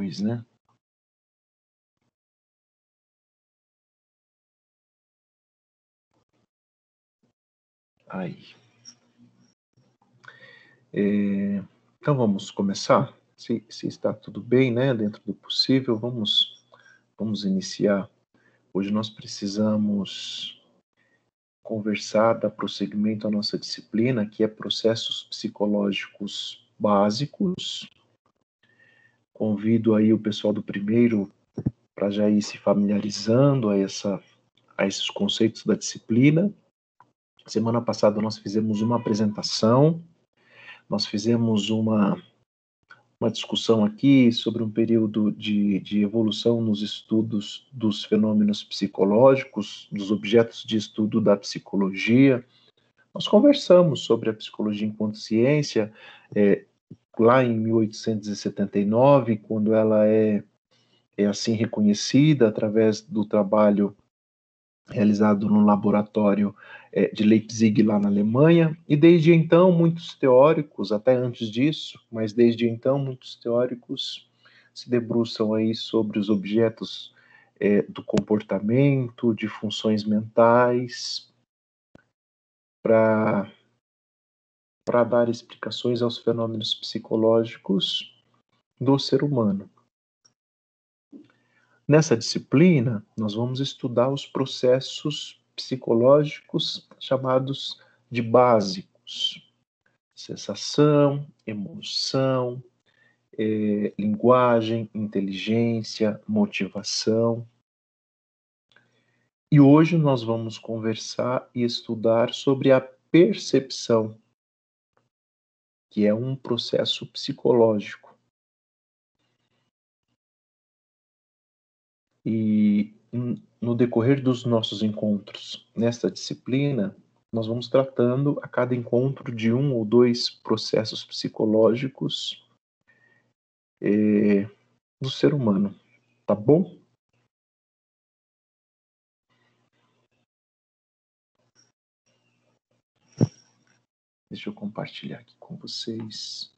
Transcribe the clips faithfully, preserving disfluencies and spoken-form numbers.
depois, né? Aí. É, então vamos começar? Se, se está tudo bem, né? Dentro do possível, vamos, vamos iniciar. Hoje nós precisamos conversar, dar prosseguimento à nossa disciplina, que é processos psicológicos básicos. Convido aí o pessoal do primeiro para já ir se familiarizando a, essa, a esses conceitos da disciplina. Semana passada nós fizemos uma apresentação, nós fizemos uma, uma discussão aqui sobre um período de, de evolução nos estudos dos fenômenos psicológicos, dos objetos de estudo da psicologia. Nós conversamos sobre a psicologia enquanto ciência, é, lá em mil oitocentos e setenta e nove, quando ela é, é assim reconhecida através do trabalho realizado no laboratório é, de Leipzig, lá na Alemanha, e desde então muitos teóricos, até antes disso, mas desde então muitos teóricos se debruçam aí sobre os objetos é, do comportamento, de funções mentais, para para dar explicações aos fenômenos psicológicos do ser humano. Nessa disciplina, nós vamos estudar os processos psicológicos chamados de básicos: sensação, emoção, é, linguagem, inteligência, motivação. E hoje nós vamos conversar e estudar sobre a percepção, que é um processo psicológico. E no decorrer dos nossos encontros nesta disciplina, nós vamos tratando a cada encontro de um ou dois processos psicológicos é, do ser humano, tá bom? Deixa eu compartilhar aqui com vocês.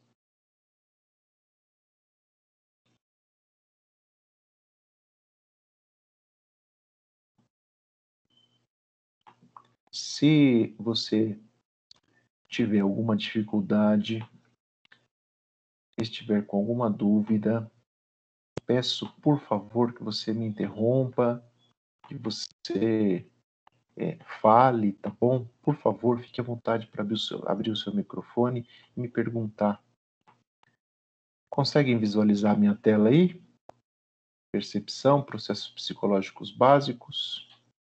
Se você tiver alguma dificuldade, estiver com alguma dúvida, peço, por favor, que você me interrompa, que você é, fale, tá bom? Por favor, fique à vontade para abrir o seu, abrir o seu microfone e me perguntar. Conseguem visualizar a minha tela aí? Percepção, processos psicológicos básicos.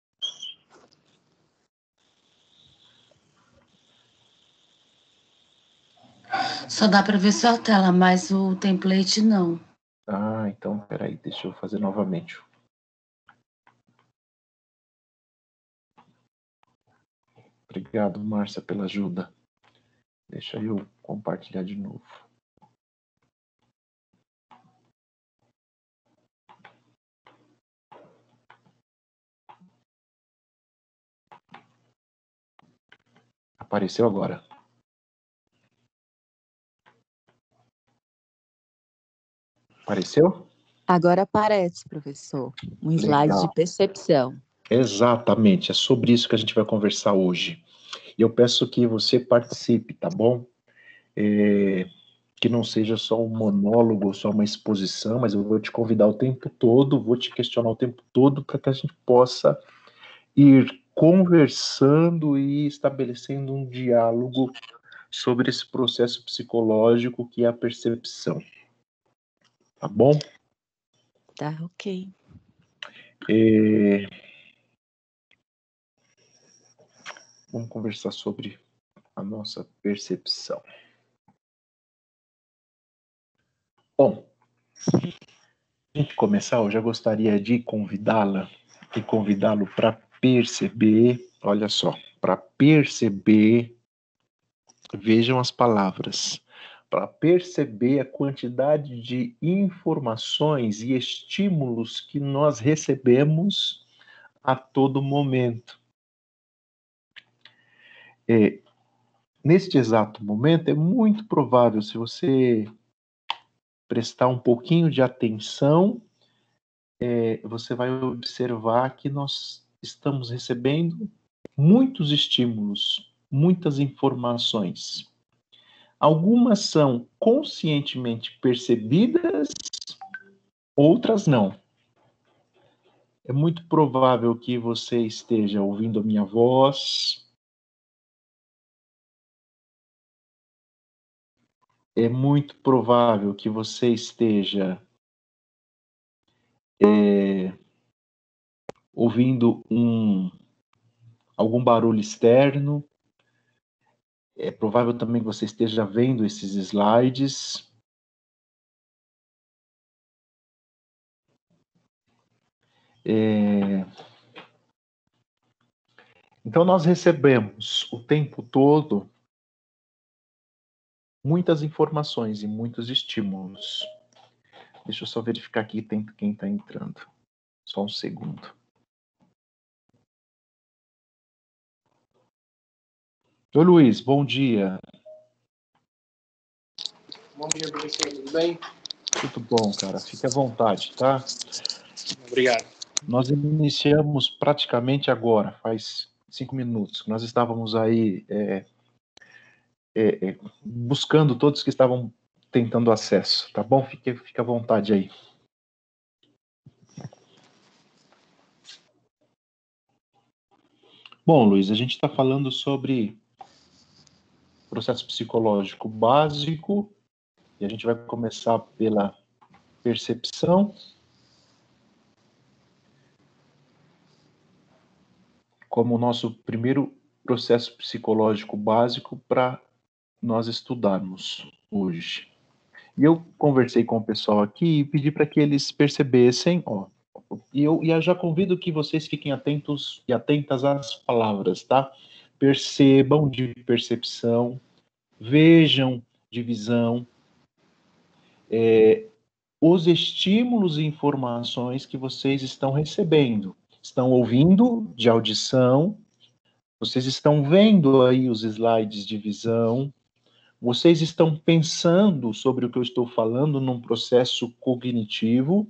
Só dá para ver sua tela, mas o template não. Ah, então, peraí, deixa eu fazer novamente. Obrigado, Márcia, pela ajuda. Deixa eu compartilhar de novo. Apareceu agora. Apareceu? Agora aparece, professor, um slide Legal. de percepção. Exatamente, é sobre isso que a gente vai conversar hoje. E eu peço que você participe, tá bom? É, que não seja só um monólogo, só uma exposição, mas eu vou te convidar o tempo todo, vou te questionar o tempo todo para que a gente possa ir conversando e estabelecendo um diálogo sobre esse processo psicológico que é a percepção. Tá bom? Tá, ok. É... Vamos conversar sobre a nossa percepção. Bom, a gente começar, eu já gostaria de convidá-la e convidá-lo para perceber, olha só, para perceber, vejam as palavras, para perceber a quantidade de informações e estímulos que nós recebemos a todo momento. É, neste exato momento, é muito provável, se você prestar um pouquinho de atenção, é, você vai observar que nós estamos recebendo muitos estímulos, muitas informações. Algumas são conscientemente percebidas, outras não. É muito provável que você esteja ouvindo a minha voz. É muito provável que você esteja é, ouvindo um, algum barulho externo. É provável também que você esteja vendo esses slides. É... Então, nós recebemos o tempo todo muitas informações e muitos estímulos. Deixa eu só verificar aqui quem está entrando. Só um segundo. Oi, Luiz, bom dia. Bom dia, professor, tudo bem? Tudo bom, cara. Fique à vontade, tá? Obrigado. Nós iniciamos praticamente agora, faz cinco minutos. Nós estávamos aí é, é, é, buscando todos que estavam tentando acesso, tá bom? Fique, fique à vontade aí. Bom, Luiz, a gente está falando sobre processo psicológico básico e a gente vai começar pela percepção. Como o nosso primeiro processo psicológico básico para nós estudarmos hoje. E eu conversei com o pessoal aqui e pedi para que eles percebessem, ó, e eu, e eu já convido que vocês fiquem atentos e atentas às palavras, tá? Percebam de percepção, vejam de visão, é, os estímulos e informações que vocês estão recebendo. Estão ouvindo de audição, vocês estão vendo aí os slides de visão, vocês estão pensando sobre o que eu estou falando num processo cognitivo,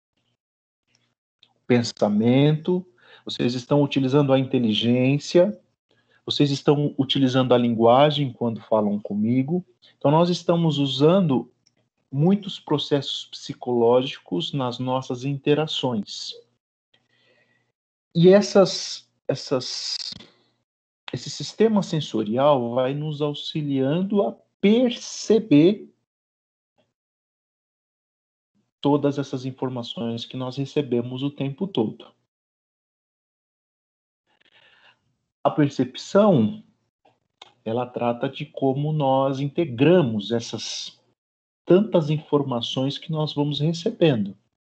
pensamento, vocês estão utilizando a inteligência, vocês estão utilizando a linguagem quando falam comigo. Então, nós estamos usando muitos processos psicológicos nas nossas interações. E essas, essas, esse sistema sensorial vai nos auxiliando a perceber todas essas informações que nós recebemos o tempo todo. A percepção, ela trata de como nós integramos essas tantas informações que nós vamos recebendo.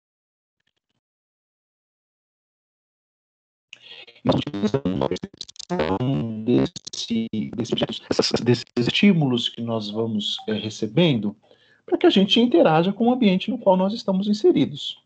Nós utilizamos a percepção desse, desse, desses estímulos que nós vamos é, recebendo para que a gente interaja com o ambiente no qual nós estamos inseridos.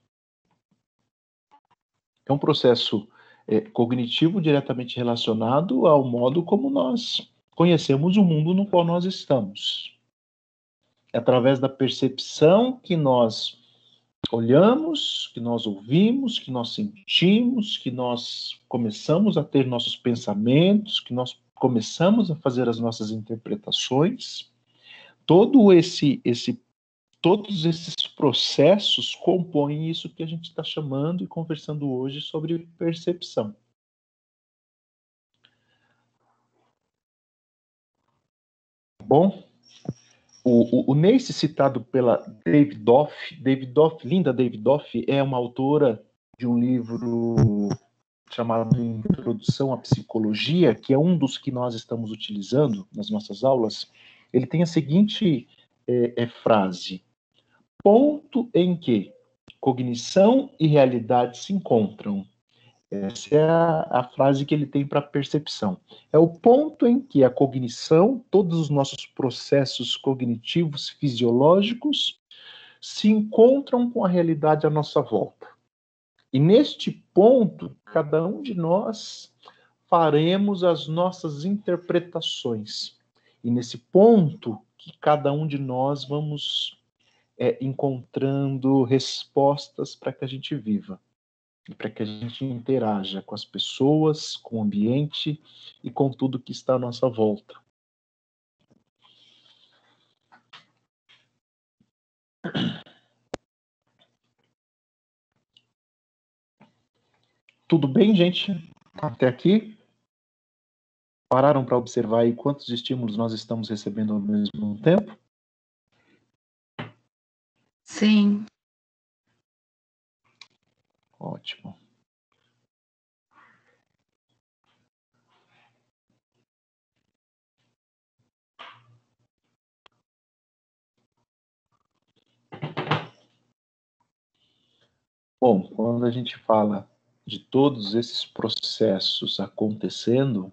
É um processo é, cognitivo diretamente relacionado ao modo como nós conhecemos o mundo no qual nós estamos. É através da percepção que nós olhamos, que nós ouvimos, que nós sentimos, que nós começamos a ter nossos pensamentos, que nós começamos a fazer as nossas interpretações. Todo esse, esse, todos esses processos compõem isso que a gente está chamando e conversando hoje sobre percepção. Bom, o, o, o Nace, citado pela David Doff, David Doff, Linda David Doff, é uma autora de um livro chamado Introdução à Psicologia, que é um dos que nós estamos utilizando nas nossas aulas. Ele tem a seguinte é, é, frase: ponto em que cognição e realidade se encontram. Essa é a, a frase que ele tem para percepção. É o ponto em que a cognição, todos os nossos processos cognitivos fisiológicos, se encontram com a realidade à nossa volta. E neste ponto, cada um de nós faremos as nossas interpretações. E nesse ponto que cada um de nós vamos é, encontrando respostas para que a gente viva, e para que a gente interaja com as pessoas, com o ambiente e com tudo que está à nossa volta. Tudo bem, gente? Até aqui? Pararam para observar aí quantos estímulos nós estamos recebendo ao mesmo tempo? Sim. Ótimo. Bom, quando a gente fala de todos esses processos acontecendo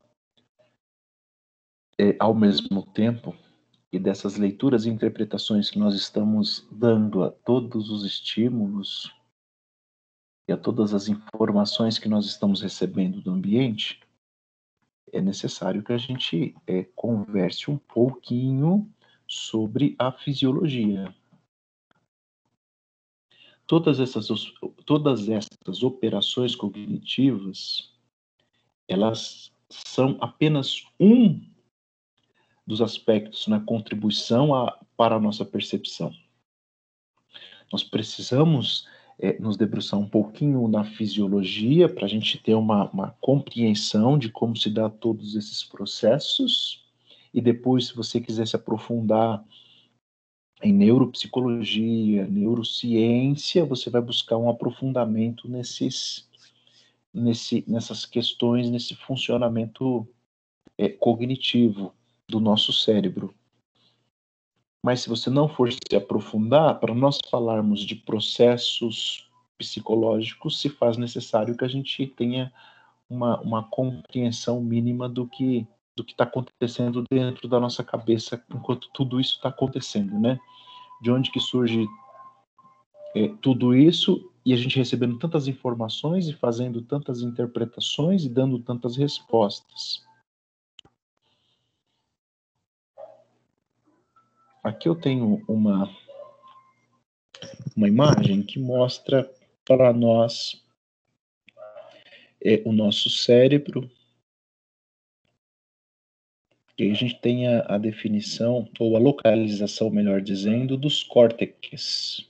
é, ao mesmo tempo, e dessas leituras e interpretações que nós estamos dando a todos os estímulos e a todas as informações que nós estamos recebendo do ambiente, é necessário que a gente é, converse um pouquinho sobre a fisiologia. Todas essas, todas essas operações cognitivas, elas são apenas um dos aspectos na contribuição a, para a nossa percepção. Nós precisamos é, nos debruçar um pouquinho na fisiologia para a gente ter uma, uma compreensão de como se dá todos esses processos, e depois, se você quiser se aprofundar em neuropsicologia, neurociência, você vai buscar um aprofundamento nesses, nesse, nessas questões, nesse funcionamento é, cognitivo do nosso cérebro. Mas se você não for se aprofundar, para nós falarmos de processos psicológicos, se faz necessário que a gente tenha uma, uma compreensão mínima do que do que está acontecendo dentro da nossa cabeça enquanto tudo isso está acontecendo, né? De onde que surge é, tudo isso, e a gente recebendo tantas informações e fazendo tantas interpretações e dando tantas respostas. Aqui eu tenho uma, uma imagem que mostra para nós é, o nosso cérebro, e aí a gente tem a, a definição, ou a localização, melhor dizendo, dos córtex.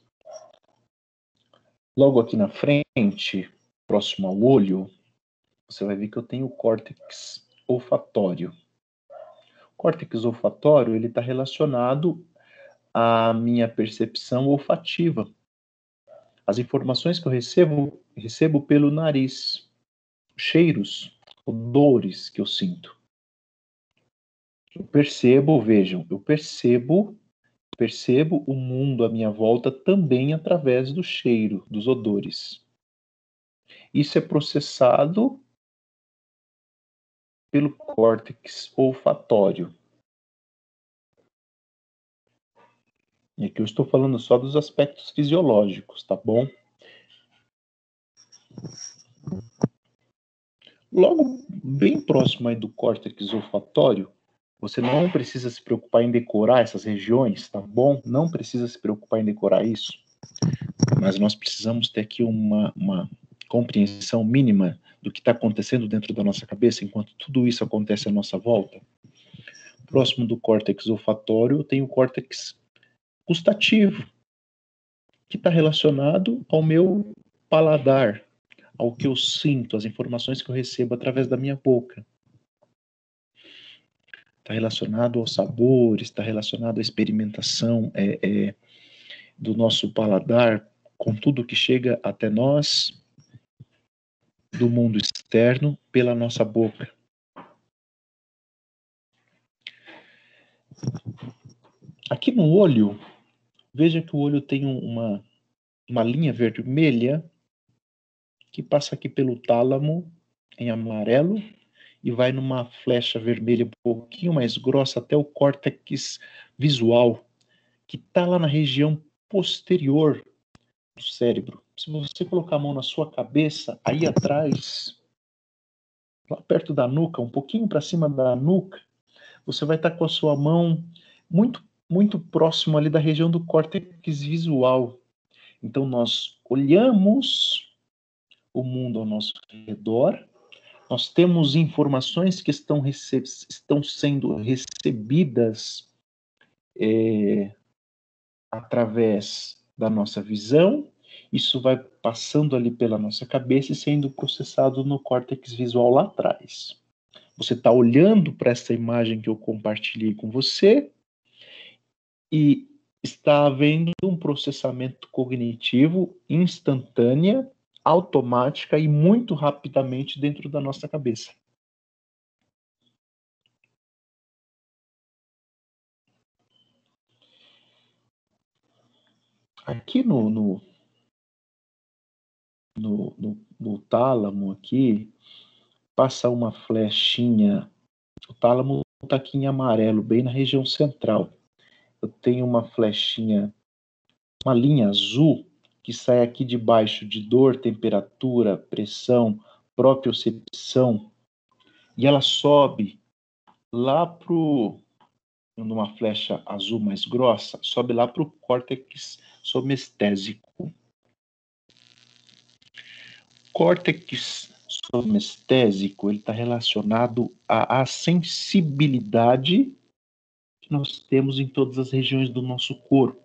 Logo aqui na frente, próximo ao olho, você vai ver que eu tenho o córtex olfatório. O córtex olfatório, ele está relacionado à minha percepção olfativa. As informações que eu recebo, recebo pelo nariz. Cheiros, odores que eu sinto. Eu percebo, vejam, eu percebo, percebo o mundo à minha volta também através do cheiro, dos odores. Isso é processado pelo córtex olfatório. E aqui eu estou falando só dos aspectos fisiológicos, tá bom? Logo, bem próximo aí do córtex olfatório, você não precisa se preocupar em decorar essas regiões, tá bom? Não precisa se preocupar em decorar isso. Mas nós precisamos ter aqui uma, uma compreensão mínima do que está acontecendo dentro da nossa cabeça enquanto tudo isso acontece à nossa volta. Próximo do córtex olfatório, tem o córtex gustativo, que está relacionado ao meu paladar, ao que eu sinto, às informações que eu recebo através da minha boca. Está relacionado aos sabores, está relacionado à experimentação é, é, do nosso paladar com tudo que chega até nós do mundo externo pela nossa boca. Aqui no olho, veja que o olho tem uma, uma linha vermelha que passa aqui pelo tálamo em amarelo e vai numa flecha vermelha um pouquinho mais grossa até o córtex visual, que está lá na região posterior do cérebro. Se você colocar a mão na sua cabeça, aí atrás, lá perto da nuca, um pouquinho para cima da nuca, você vai estar com a sua mão muito muito próximo ali da região do córtex visual. Então, nós olhamos o mundo ao nosso redor, nós temos informações que estão, rece- estão sendo recebidas é, através da nossa visão, isso vai passando ali pela nossa cabeça e sendo processado no córtex visual lá atrás. Você está olhando para essa imagem que eu compartilhei com você e está havendo um processamento cognitivo instantânea, automática e muito rapidamente dentro da nossa cabeça. Aqui no, no, no, no, no tálamo aqui, passa uma flechinha. O tálamo está aqui em amarelo, bem na região central. Eu tenho uma flechinha, uma linha azul, que sai aqui de baixo de dor, temperatura, pressão, propriocepção, e ela sobe lá pro, numa flecha azul mais grossa, sobe lá para o córtex somestésico. Córtex somestésico, ele está relacionado à, à sensibilidade que nós temos em todas as regiões do nosso corpo.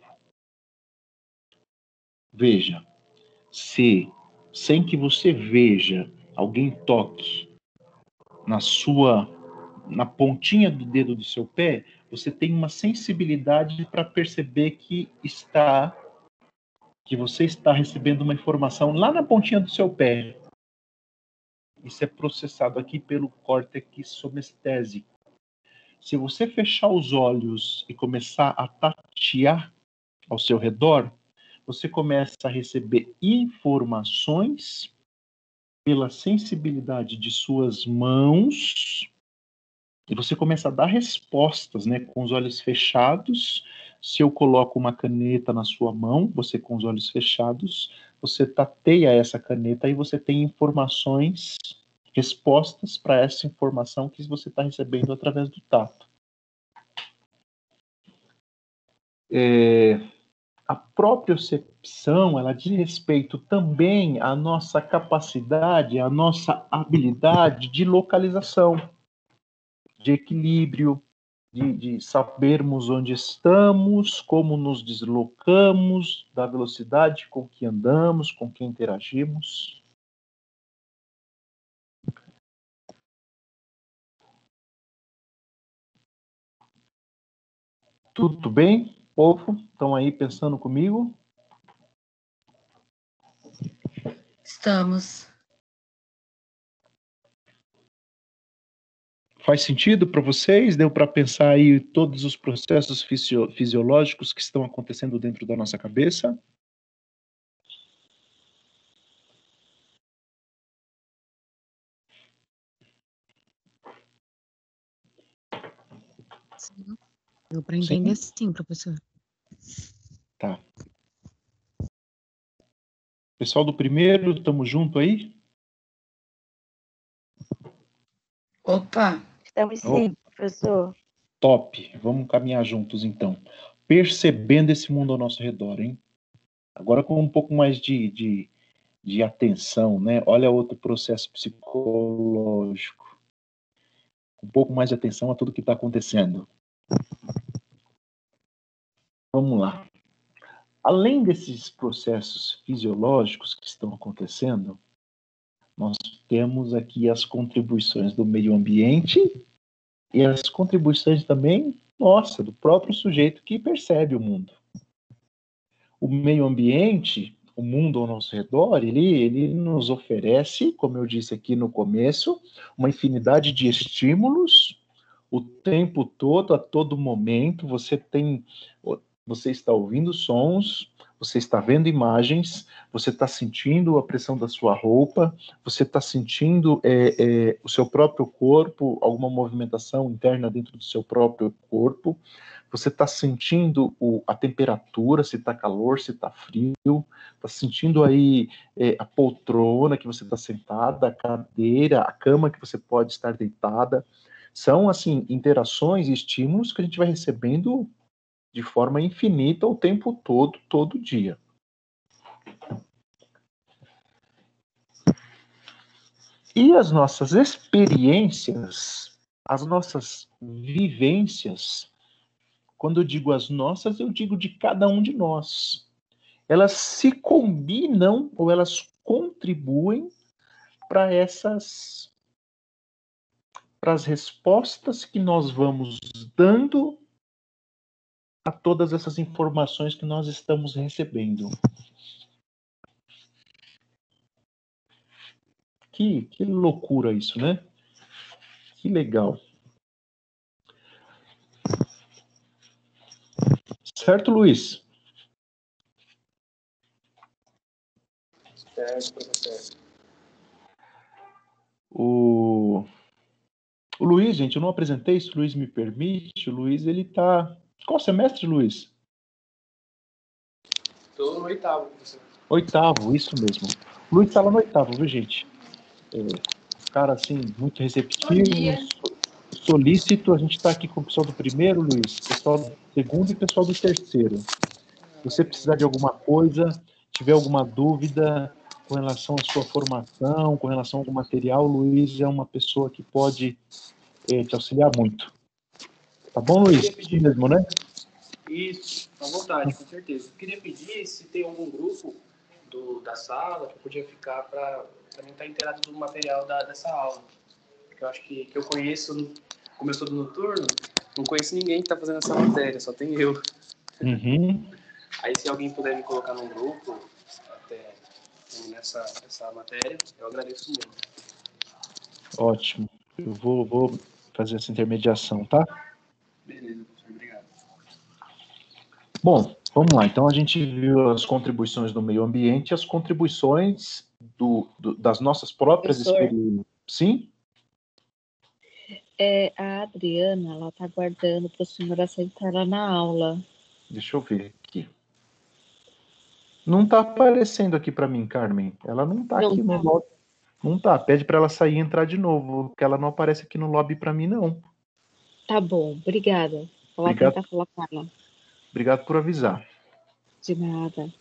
Veja, se sem que você veja, alguém toque na sua, na pontinha do dedo do seu pé, você tem uma sensibilidade para perceber que está, que você está recebendo uma informação lá na pontinha do seu pé. Isso é processado aqui pelo córtex somestésico. Se você fechar os olhos e começar a tatear ao seu redor, você começa a receber informações pela sensibilidade de suas mãos e você começa a dar respostas, né, com os olhos fechados. Se eu coloco uma caneta na sua mão, você com os olhos fechados, você tateia essa caneta e você tem informações, respostas para essa informação que você está recebendo através do tato. É, a propriocepção, ela diz respeito também à nossa capacidade, à nossa habilidade de localização, de equilíbrio, de, de sabermos onde estamos, como nos deslocamos, da velocidade com que andamos, com quem interagimos. Tudo bem, povo? Estão aí pensando comigo? Estamos. Faz sentido para vocês? Deu para pensar aí todos os processos fisio- fisiológicos que estão acontecendo dentro da nossa cabeça? Sim. Deu para entender sim, sim, professor. Tá. Pessoal do primeiro, estamos junto aí? Opa! Estamos sim, professor. Top. Vamos caminhar juntos, então. Percebendo esse mundo ao nosso redor, hein? Agora com um pouco mais de, de, de atenção, né? Olha outro processo psicológico. Um pouco mais de atenção a tudo que está acontecendo. Vamos lá. Além desses processos fisiológicos que estão acontecendo, nós temos aqui as contribuições do meio ambiente e as contribuições também, nossa, do próprio sujeito que percebe o mundo. O meio ambiente, o mundo ao nosso redor, ele, ele nos oferece, como eu disse aqui no começo, uma infinidade de estímulos o tempo todo, a todo momento. Você tem, você está ouvindo sons, você está vendo imagens, você está sentindo a pressão da sua roupa, você está sentindo é, é, o seu próprio corpo, alguma movimentação interna dentro do seu próprio corpo, você está sentindo o, a temperatura, se está calor, se está frio, está sentindo aí é, a poltrona que você está sentada, a cadeira, a cama que você pode estar deitada. São, assim, interações e estímulos que a gente vai recebendo de forma infinita o tempo todo, todo dia. E as nossas experiências, as nossas vivências, quando eu digo as nossas, eu digo de cada um de nós. Elas se combinam ou elas contribuem para essas, para as respostas que nós vamos dando a todas essas informações que nós estamos recebendo. Que, que loucura isso, né? Que legal. Certo, Luiz? Certo, professor. O, o Luiz, gente, eu não apresentei, se o Luiz me permite. O Luiz, ele tá... Qual semestre, Luiz? Estou no oitavo, professor. Oitavo, isso mesmo. O Luiz tá lá no oitavo, viu, gente? É, cara, assim, muito receptivo, solícito. A gente está aqui com o pessoal do primeiro, Luiz, pessoal do segundo e pessoal do terceiro. Se você precisar de alguma coisa, tiver alguma dúvida com relação à sua formação, com relação ao material, o Luiz é uma pessoa que pode é, te auxiliar muito. Tá bom, Luiz? Isso mesmo, né? Isso, à vontade, com certeza. Eu queria pedir se tem algum grupo do, da sala que eu podia ficar para também estar inteirado do material da, dessa aula. Porque eu acho que, que eu conheço, como eu sou do noturno, não conheço ninguém que está fazendo essa matéria, só tem eu. Uhum. Aí se alguém puder me colocar num grupo até nessa essa matéria, eu agradeço muito. Ótimo. Eu vou, vou fazer essa intermediação, tá? Beleza, professor, obrigado. Bom, vamos lá. Então, a gente viu as contribuições do meio ambiente e as contribuições do, do, das nossas próprias Professor. experiências. Sim? É, a Adriana, ela tá aguardando para o senhor aceitar ela na aula. Deixa eu ver aqui. Não tá aparecendo aqui para mim, Carmen. Ela não tá Não aqui no tá. lobby. Não tá. Pede para ela sair e entrar de novo, porque ela não aparece aqui no lobby para mim, não. Tá bom, obrigada. Vou lá Obrigado, tentar falar com ela. obrigado por avisar. De nada.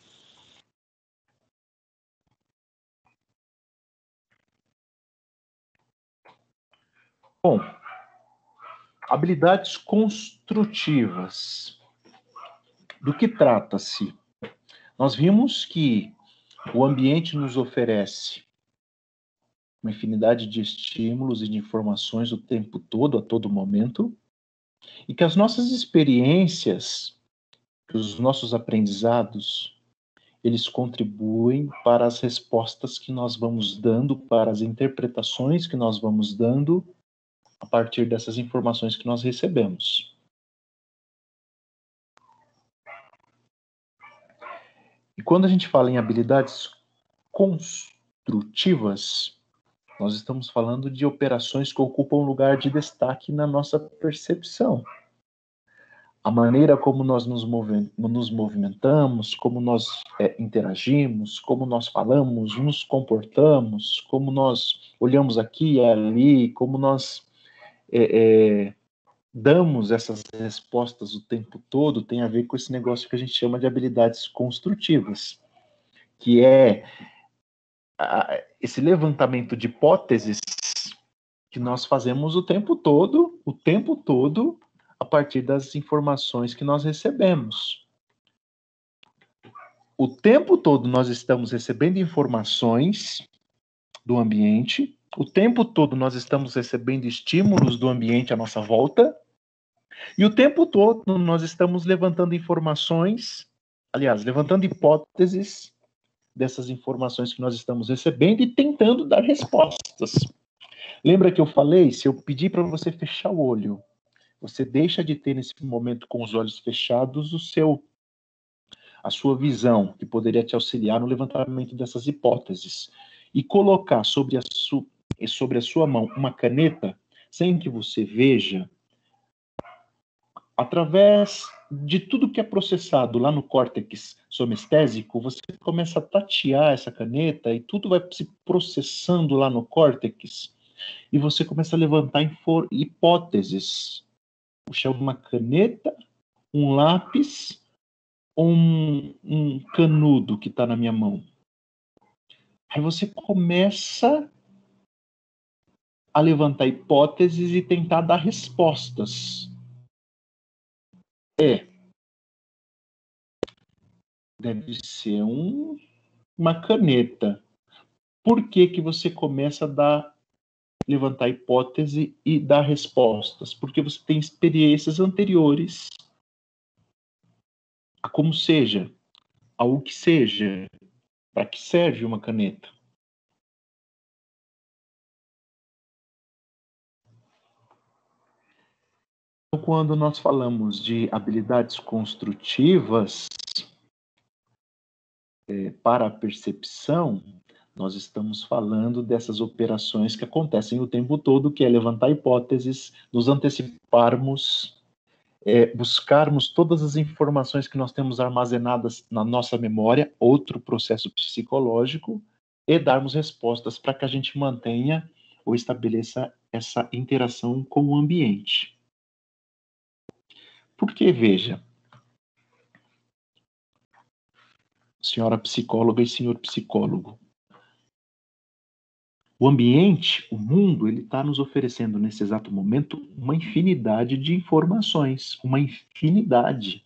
Bom, habilidades construtivas. Do que trata-se? Nós vimos que o ambiente nos oferece uma infinidade de estímulos e de informações o tempo todo, a todo momento, e que as nossas experiências, que os nossos aprendizados, eles contribuem para as respostas que nós vamos dando, para as interpretações que nós vamos dando a partir dessas informações que nós recebemos. E quando a gente fala em habilidades construtivas, nós estamos falando de operações que ocupam um lugar de destaque na nossa percepção. A maneira como nós nos, movi- nos movimentamos, como nós é, interagimos, como nós falamos, nos comportamos, como nós olhamos aqui e ali, como nós é, é, damos essas respostas o tempo todo, tem a ver com esse negócio que a gente chama de habilidades construtivas, que é a, esse levantamento de hipóteses que nós fazemos o tempo todo, o tempo todo, a partir das informações que nós recebemos. O tempo todo nós estamos recebendo informações do ambiente, o tempo todo nós estamos recebendo estímulos do ambiente à nossa volta, e o tempo todo nós estamos levantando informações, aliás, levantando hipóteses dessas informações que nós estamos recebendo e tentando dar respostas. Lembra que eu falei, se eu pedir para você fechar o olho, você deixa de ter nesse momento com os olhos fechados o seu, a sua visão, que poderia te auxiliar no levantamento dessas hipóteses, e colocar sobre a, su, sobre a sua mão uma caneta, sem que você veja, através de tudo que é processado lá no córtex somestésico, você começa a tatear essa caneta e tudo vai se processando lá no córtex, e você começa a levantar hipóteses. Puxar uma caneta Um lápis ou um, um canudo que está na minha mão? Aí você começa a levantar hipóteses e tentar dar respostas. É. Deve ser um, uma caneta. Por que que você começa a dar, levantar hipótese e dar respostas? Porque você tem experiências anteriores a como seja, ao que seja, para que serve uma caneta. Quando nós falamos de habilidades construtivas é, para a percepção, nós estamos falando dessas operações que acontecem o tempo todo, que é levantar hipóteses, nos anteciparmos, é, buscarmos todas as informações que nós temos armazenadas na nossa memória, outro processo psicológico, e darmos respostas para que a gente mantenha ou estabeleça essa interação com o ambiente. Porque, veja, senhora psicóloga e senhor psicólogo, o ambiente, o mundo, ele está nos oferecendo nesse exato momento uma infinidade de informações, uma infinidade.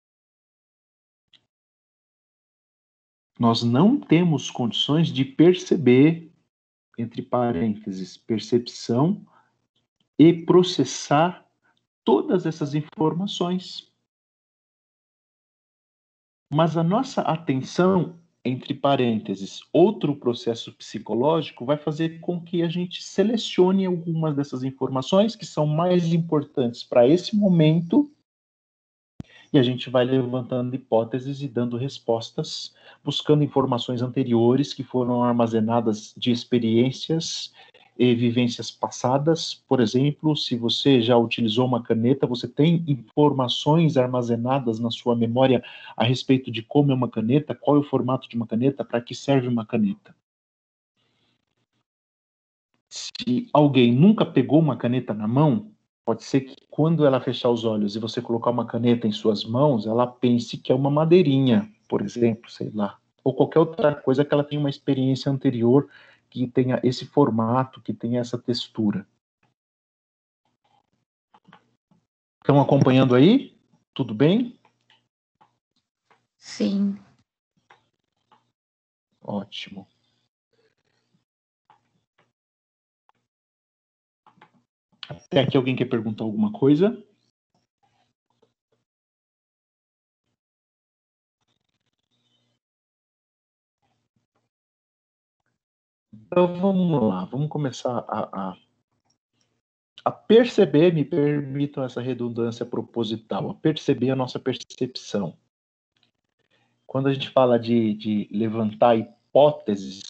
Nós não temos condições de perceber, entre parênteses, percepção e processar todas essas informações. Mas a nossa atenção, entre parênteses, outro processo psicológico, vai fazer com que a gente selecione algumas dessas informações que são mais importantes para esse momento, e a gente vai levantando hipóteses e dando respostas, buscando informações anteriores que foram armazenadas de experiências e vivências passadas. Por exemplo, se você já utilizou uma caneta, você tem informações armazenadas na sua memória a respeito de como é uma caneta, qual é o formato de uma caneta, para que serve uma caneta. Se alguém nunca pegou uma caneta na mão, pode ser que quando ela fechar os olhos e você colocar uma caneta em suas mãos, ela pense que é uma madeirinha, por exemplo, sei lá. Ou qualquer outra coisa que ela tenha uma experiência anterior que tenha esse formato, que tenha essa textura. Estão acompanhando aí? Tudo bem? Sim. Ótimo. Até aqui alguém quer perguntar alguma coisa? Então vamos lá, vamos começar a, a, a perceber, me permitam essa redundância proposital, a perceber a nossa percepção. Quando a gente fala de, de levantar hipóteses,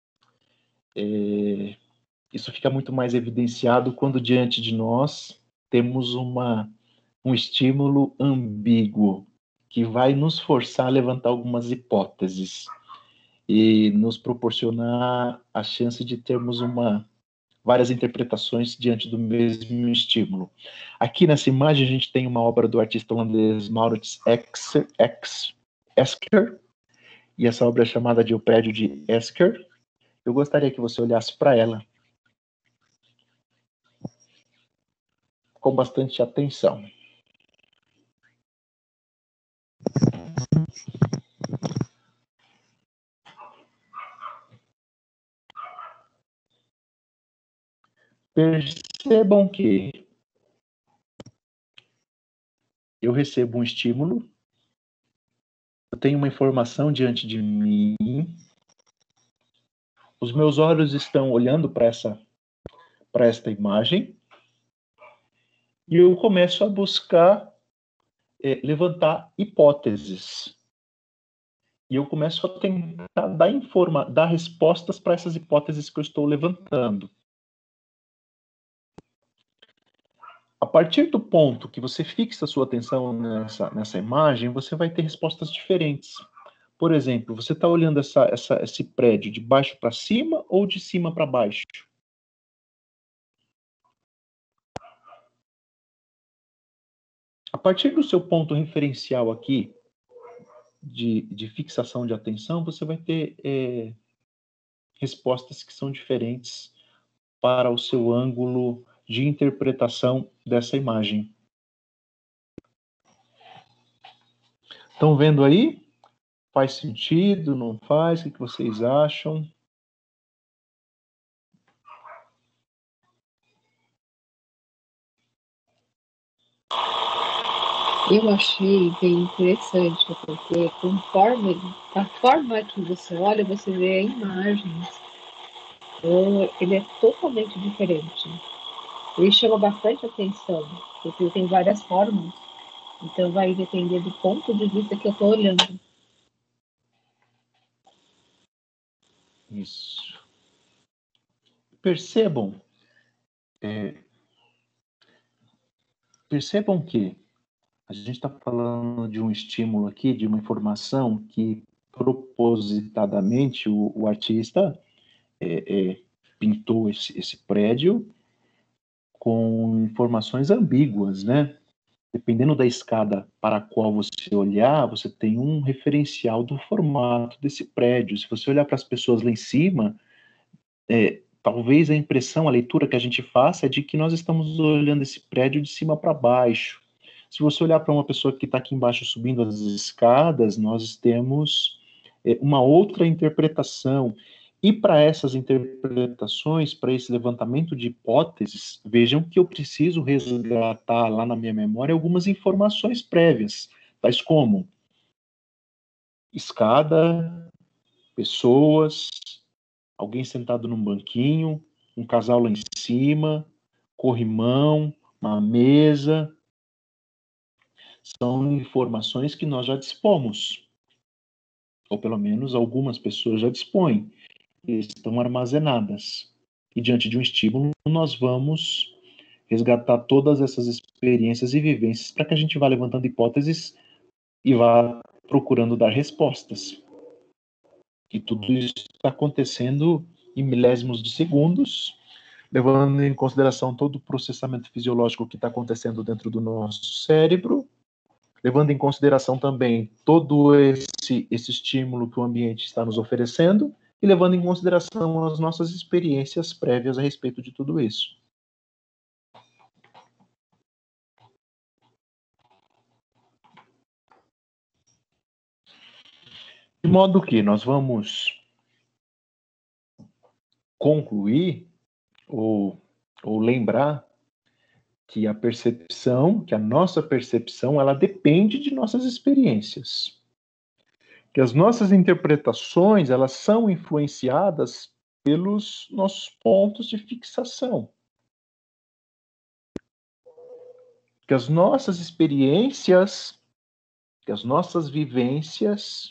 é, isso fica muito mais evidenciado quando diante de nós temos uma, um estímulo ambíguo que vai nos forçar a levantar algumas hipóteses e nos proporcionar a chance de termos uma, várias interpretações diante do mesmo estímulo. Aqui nessa imagem a gente tem uma obra do artista holandês Maurits Escher, e essa obra é chamada de O Prédio de Escher. Eu gostaria que você olhasse para ela com bastante atenção. Percebam que eu recebo um estímulo, eu tenho uma informação diante de mim, os meus olhos estão olhando para essa, para esta imagem, e eu começo a buscar é, levantar hipóteses. E eu começo a tentar dar, informa, dar respostas para essas hipóteses que eu estou levantando. A partir do ponto que você fixa a sua atenção nessa, nessa imagem, você vai ter respostas diferentes. Por exemplo, você está olhando essa, essa, esse prédio de baixo para cima ou de cima para baixo? A A partir do seu ponto referencial aqui, de, de fixação de atenção, você vai ter é, respostas que são diferentes para o seu ângulo de interpretação dessa imagem. Estão vendo aí? Faz sentido? Não faz? O que vocês acham? Eu achei bem interessante, porque conforme a forma que você olha, você vê a imagem. Então, ele é totalmente diferente. Ele chama bastante atenção, porque ele tem várias formas. Então vai depender do ponto de vista que eu estou olhando. Isso. Percebam, é, percebam que a gente está falando de um estímulo aqui, de uma informação que propositadamente o, o artista é, é, pintou esse, esse prédio com informações ambíguas, né? Dependendo da escada para a qual você olhar, você tem um referencial do formato desse prédio. Se você olhar para as pessoas lá em cima, é, talvez a impressão, a leitura que a gente faça é de que nós estamos olhando esse prédio de cima para baixo. Se você olhar para uma pessoa que está aqui embaixo subindo as escadas, nós temos é, uma outra interpretação. E para essas interpretações, para esse levantamento de hipóteses, vejam que eu preciso resgatar lá na minha memória algumas informações prévias, tais como escada, pessoas, alguém sentado num banquinho, um casal lá em cima, corrimão, uma mesa. São informações que nós já dispomos, ou pelo menos algumas pessoas já dispõem, e estão armazenadas. E diante de um estímulo, nós vamos resgatar todas essas experiências e vivências para que a gente vá levantando hipóteses e vá procurando dar respostas. E tudo isso está acontecendo em milésimos de segundos, levando em consideração todo o processamento fisiológico que está acontecendo dentro do nosso cérebro, levando em consideração também todo esse, esse estímulo que o ambiente está nos oferecendo e levando em consideração as nossas experiências prévias a respeito de tudo isso. De modo que nós vamos concluir ou, ou lembrar que a percepção, que a nossa percepção, ela depende de nossas experiências. Que as nossas interpretações, elas são influenciadas pelos nossos pontos de fixação. Que as nossas experiências, que as nossas vivências,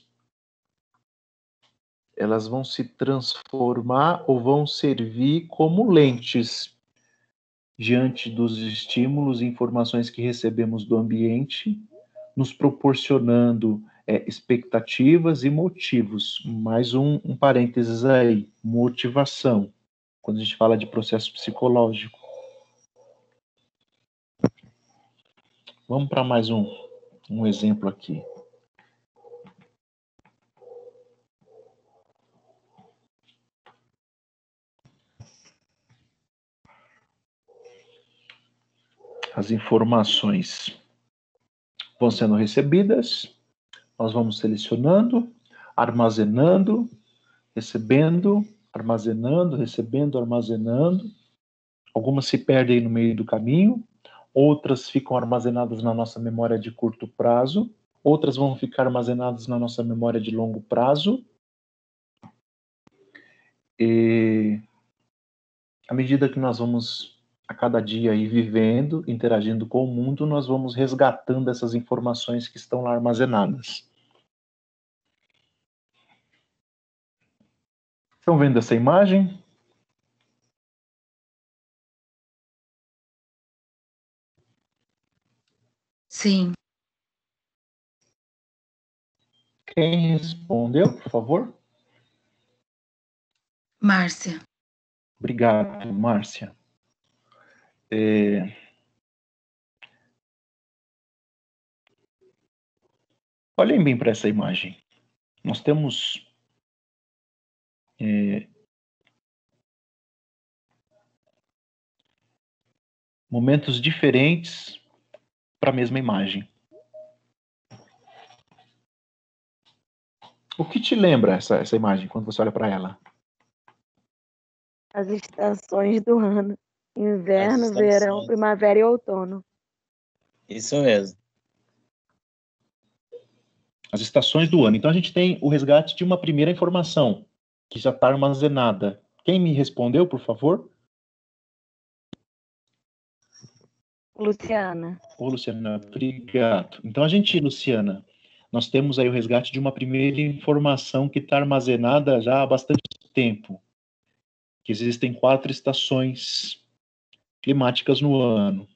elas vão se transformar ou vão servir como lentes diante dos estímulos e informações que recebemos do ambiente, nos proporcionando é, expectativas e motivos. Mais um, um parênteses aí, motivação, quando a gente fala de processo psicológico. Vamos para mais um, um exemplo aqui. As informações vão sendo recebidas, nós vamos selecionando, armazenando, recebendo, armazenando, recebendo, armazenando. Algumas se perdem no meio do caminho, outras ficam armazenadas na nossa memória de curto prazo, outras vão ficar armazenadas na nossa memória de longo prazo. E à medida que nós vamos a cada dia aí vivendo, interagindo com o mundo, nós vamos resgatando essas informações que estão lá armazenadas. Estão vendo essa imagem? Sim. Quem respondeu, por favor? Márcia. Obrigado, Márcia. É... Olhem bem para essa imagem. Nós temos é, momentos diferentes para a mesma imagem. O que te lembra essa, essa imagem quando você olha para ela? As estações do ano. Inverno, As verão, estações. primavera e outono. Isso mesmo. As estações do ano. Então a gente tem o resgate de uma primeira informação que já está armazenada. Quem me respondeu, por favor? Luciana. Ô, Luciana, obrigado. Então a gente, Luciana, nós temos aí o resgate de uma primeira informação que está armazenada já há bastante tempo. Que existem quatro estações climáticas no ano.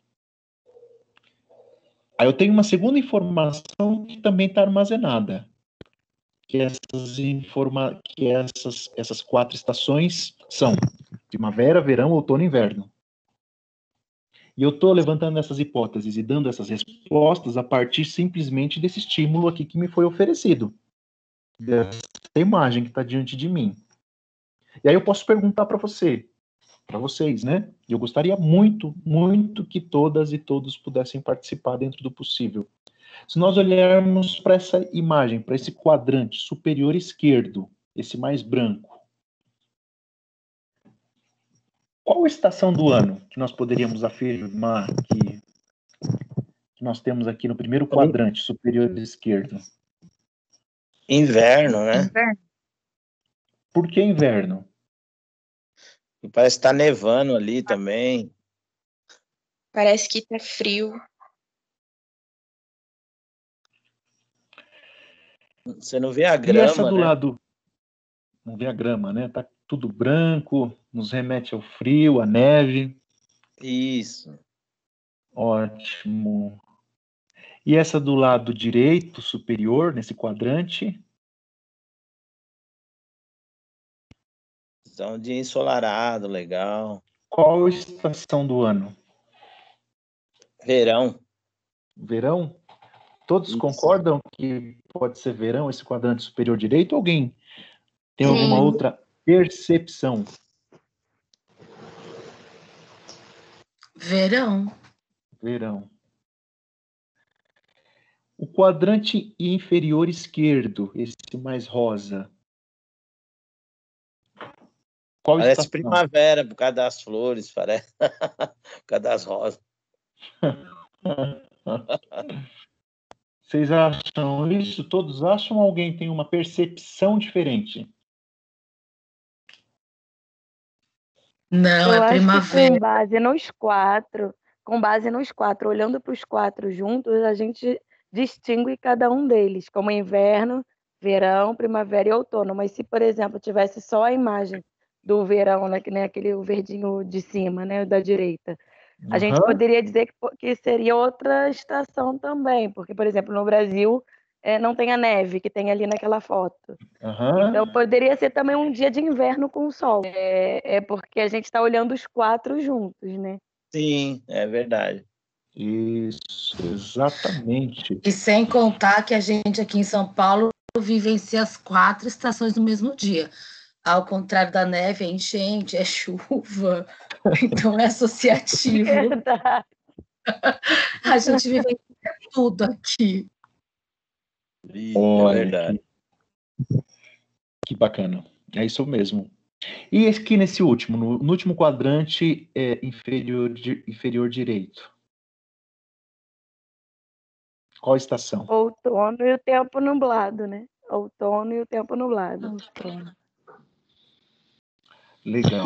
Aí eu tenho uma segunda informação que também está armazenada, que essas, informa que essas, essas quatro estações são primavera, verão, outono e inverno. E eu estou levantando essas hipóteses e dando essas respostas a partir simplesmente desse estímulo aqui que me foi oferecido, dessa imagem que está diante de mim. E aí eu posso perguntar para você, para vocês, né? Eu gostaria muito, muito que todas e todos pudessem participar dentro do possível. Se nós olharmos para essa imagem, para esse quadrante superior esquerdo, esse mais branco, qual estação do ano que nós poderíamos afirmar que, que nós temos aqui no primeiro quadrante superior esquerdo? Inverno, né? Inverno. Por que inverno? E parece que tá nevando ali também. Parece que tá frio. Você não vê a E essa grama, do né? lado, não vê a grama, né? Tá tudo branco, nos remete ao frio, à neve. Isso. Ótimo. E essa do lado direito, superior, nesse quadrante? Então, um dia ensolarado, legal. Qual estação do ano? Verão. Verão? Todos Isso. concordam que pode ser verão, esse quadrante superior direito? Alguém tem Sim. alguma outra percepção? Verão. Verão. O quadrante inferior esquerdo, esse mais rosa. Qual Parece estação? primavera, por causa das flores, parece. Por causa das rosas. Vocês acham isso? Todos acham ou alguém tem uma percepção diferente? Não, Eu é acho que primavera. com base nos quatro, com base nos quatro, olhando para os quatro juntos, a gente distingue cada um deles, como inverno, verão, primavera e outono. Mas se, por exemplo, tivesse só a imagem do verão, né, que nem aquele verdinho de cima, né, da direita, a gente Aham. poderia dizer que, po- que seria outra estação também, porque, por exemplo, no Brasil eh, não tem a neve que tem ali naquela foto. Aham. Então, poderia ser também um dia de inverno com sol. É, é porque a gente está olhando os quatro juntos, né? Sim, é verdade. Isso, exatamente. E sem contar que a gente aqui em São Paulo vivencia as quatro estações no mesmo dia. Ao contrário da neve, é enchente, é chuva. Então é associativo. Verdade. A gente vivencia tudo aqui. Ih, é Olha verdade. que, que bacana. É isso mesmo. E aqui nesse último, no, no último quadrante é, inferior, di- inferior direito. Qual estação? Outono e o tempo nublado, né? Outono e o tempo nublado. Outono. Legal.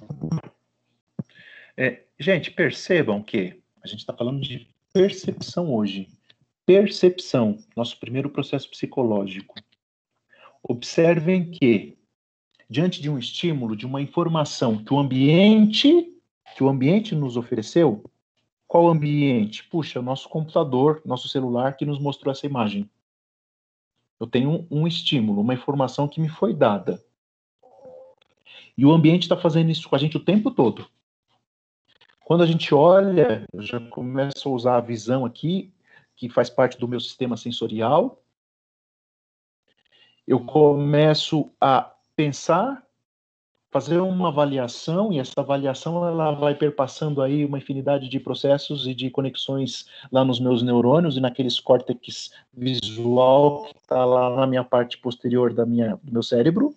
É, gente, percebam que a gente está falando de percepção hoje. Percepção, nosso primeiro processo psicológico. Observem que, diante de um estímulo, de uma informação que o ambiente, que o ambiente nos ofereceu, qual ambiente? Puxa, o nosso computador, nosso celular que nos mostrou essa imagem. Eu tenho um, um estímulo, uma informação que me foi dada. E o ambiente está fazendo isso com a gente o tempo todo. Quando a gente olha, eu já começo a usar a visão aqui, que faz parte do meu sistema sensorial, eu começo a pensar, fazer uma avaliação, e essa avaliação ela vai perpassando aí uma infinidade de processos e de conexões lá nos meus neurônios e naqueles córtex visual que está lá na minha parte posterior da minha, do meu cérebro.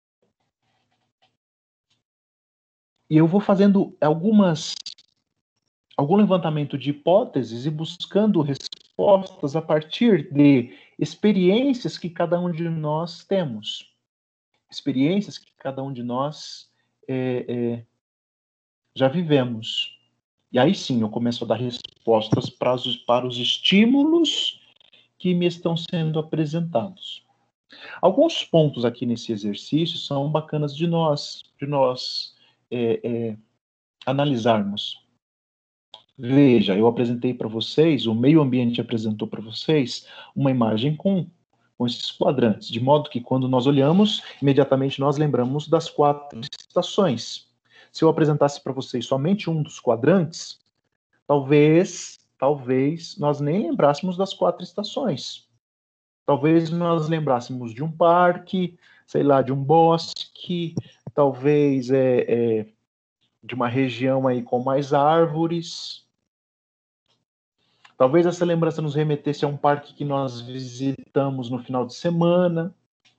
E eu vou fazendo algumas, algum levantamento de hipóteses e buscando respostas a partir de experiências que cada um de nós temos. Experiências que cada um de nós é, é, já vivemos. E aí sim eu começo a dar respostas para os, para os estímulos que me estão sendo apresentados. Alguns pontos aqui nesse exercício são bacanas de nós, de nós é, é, analisarmos. Veja, eu apresentei para vocês, o meio ambiente apresentou para vocês uma imagem com, com esses quadrantes, de modo que quando nós olhamos, imediatamente nós lembramos das quatro estações. Se eu apresentasse para vocês somente um dos quadrantes, talvez, talvez nós nem lembrássemos das quatro estações. Talvez nós lembrássemos de um parque, sei lá, de um bosque, talvez é, é, de uma região aí com mais árvores. Talvez essa lembrança nos remetesse a um parque que nós visitamos no final de semana.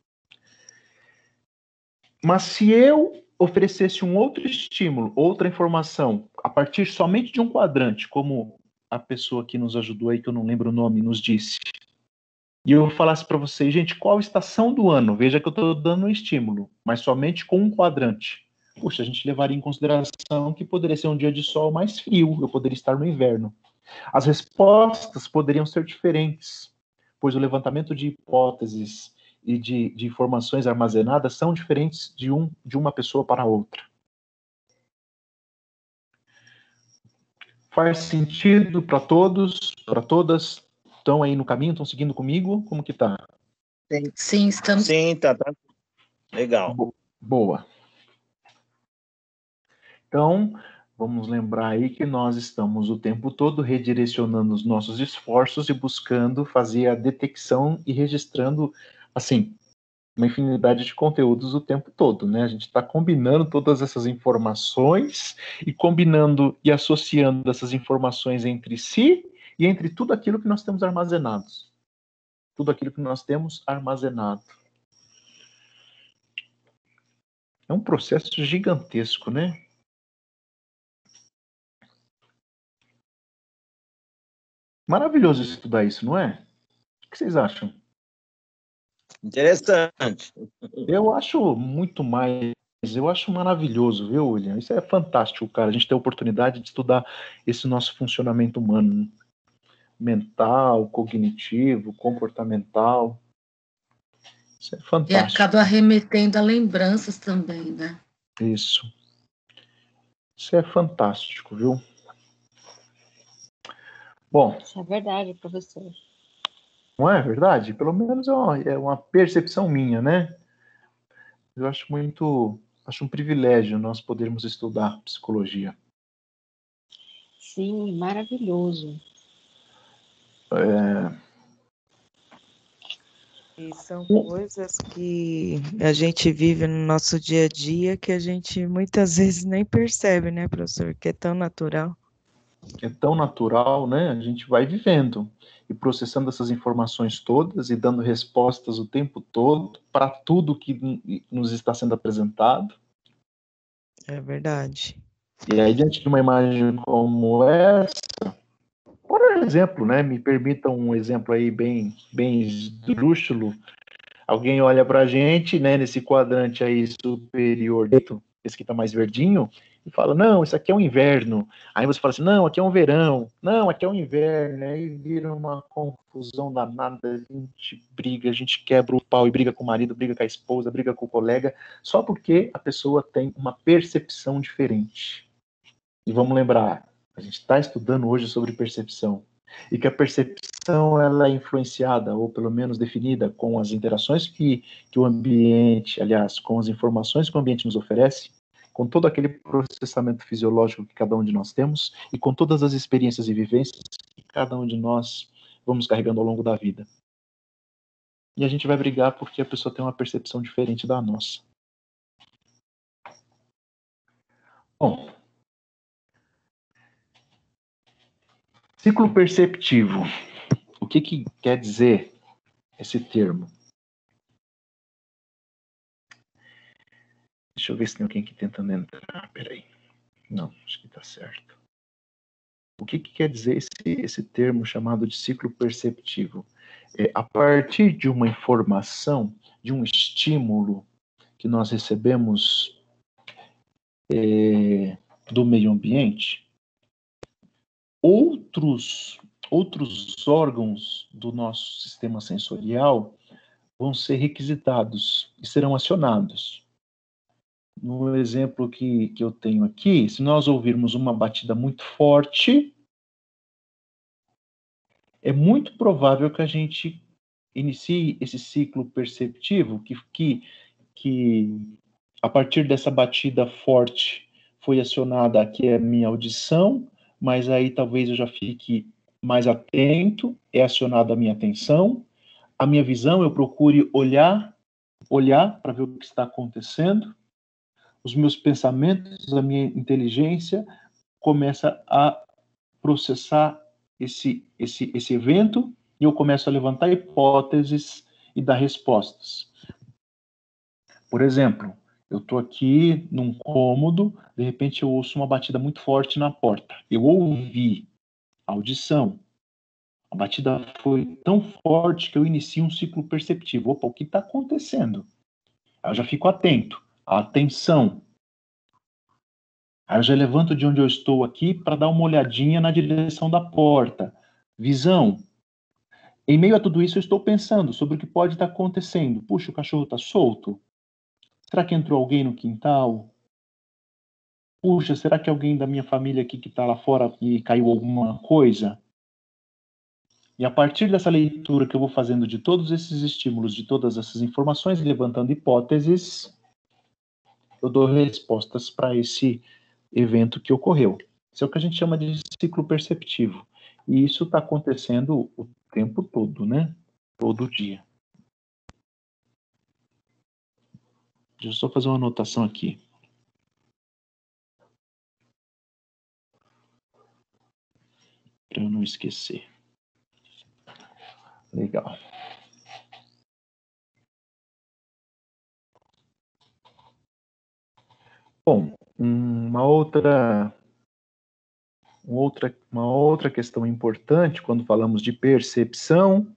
Mas se eu oferecesse um outro estímulo, outra informação, a partir somente de um quadrante, como a pessoa que nos ajudou aí, que eu não lembro o nome, nos disse, e eu falasse para vocês, gente, qual estação do ano? Veja que eu estou dando um estímulo, mas somente com um quadrante. Puxa, a gente levaria em consideração que poderia ser um dia de sol mais frio, eu poderia estar no inverno. As respostas poderiam ser diferentes, pois o levantamento de hipóteses e de, de informações armazenadas são diferentes de, um, de uma pessoa para outra. Faz sentido para todos, para todas? Estão aí no caminho, estão seguindo comigo? Como que tá? Sim, estamos. Sim, tá, tá. Legal. Boa. Então, vamos lembrar aí que nós estamos o tempo todo redirecionando os nossos esforços e buscando fazer a detecção e registrando, assim, uma infinidade de conteúdos o tempo todo, né? A gente está combinando todas essas informações e combinando e associando essas informações entre si e entre tudo aquilo que nós temos armazenados. Tudo aquilo que nós temos armazenado. É um processo gigantesco, né? Maravilhoso estudar isso, não é? O que vocês acham? Interessante. Eu acho muito mais, eu acho maravilhoso, viu, William? Isso é fantástico, cara. A gente ter a oportunidade de estudar esse nosso funcionamento humano, mental, cognitivo, comportamental. Isso é E fantástico. acaba remetendo a lembranças também, né? Isso. Isso é fantástico, viu? Bom. Isso é verdade, professor. Não é verdade? Pelo menos é uma, é uma percepção minha, né? Eu acho muito, acho um privilégio nós podermos estudar psicologia. Sim, maravilhoso. É... E são coisas que a gente vive no nosso dia a dia que a gente muitas vezes nem percebe, né, professor? Que é tão natural. Que é tão natural, né? A gente vai vivendo e processando essas informações todas e dando respostas o tempo todo para tudo que nos está sendo apresentado. É verdade. E aí, diante de uma imagem como essa, por exemplo, né? Me permitam um exemplo aí bem, bem esdrúxulo. Alguém olha para a gente, né? Nesse quadrante aí superior, esse que está mais verdinho, e fala, não, isso aqui é um inverno. Aí você fala assim, não, aqui é um verão. Não, aqui é um inverno. Aí vira uma confusão danada, a gente briga, a gente quebra o pau e briga com o marido, briga com a esposa, briga com o colega, só porque a pessoa tem uma percepção diferente. E vamos lembrar, a gente está estudando hoje sobre percepção. E que a percepção ela é influenciada, ou pelo menos definida, com as interações que, que o ambiente, aliás, com as informações que o ambiente nos oferece, com todo aquele processamento fisiológico que cada um de nós temos e com todas as experiências e vivências que cada um de nós vamos carregando ao longo da vida. e a gente vai brigar porque a pessoa tem uma percepção diferente da nossa. Bom, ciclo perceptivo. O que, que quer dizer esse termo? Deixa eu ver se tem alguém aqui tentando entrar. Peraí. Não, acho que está certo. O que, que quer dizer esse, esse termo chamado de ciclo perceptivo? É, a partir de uma informação, de um estímulo que nós recebemos é, do meio ambiente, outros, outros órgãos do nosso sistema sensorial vão ser requisitados e serão acionados. No exemplo que, que eu tenho aqui, se nós ouvirmos uma batida muito forte, é muito provável que a gente inicie esse ciclo perceptivo, que, que, que a partir dessa batida forte foi acionada aqui a minha audição, mas aí talvez eu já fique mais atento, é acionada a minha atenção, a minha visão, eu procure olhar, olhar para ver o que está acontecendo, os meus pensamentos, a minha inteligência começa a processar esse, esse, esse evento e eu começo a levantar hipóteses e dar respostas. Por exemplo, eu estou aqui num cômodo, de repente eu ouço uma batida muito forte na porta. Eu ouvi a audição. A batida foi tão forte que eu inicio um ciclo perceptivo. Opa, o que está acontecendo? Aí eu já fico atento. Atenção. Aí eu já levanto de onde eu estou aqui para dar uma olhadinha na direção da porta. Visão. Em meio a tudo isso, eu estou pensando sobre o que pode estar acontecendo. Puxa, o cachorro está solto? Será que entrou alguém no quintal? Puxa, será que alguém da minha família aqui que está lá fora e caiu alguma coisa? E a partir dessa leitura que eu vou fazendo de todos esses estímulos, de todas essas informações, levantando hipóteses, eu dou respostas para esse evento que ocorreu. Isso é o que a gente chama de ciclo perceptivo. E isso está acontecendo o tempo todo, né? Todo dia. Deixa eu só fazer uma anotação aqui. Para eu não esquecer. Legal. Bom, uma outra, outra, uma outra questão importante quando falamos de percepção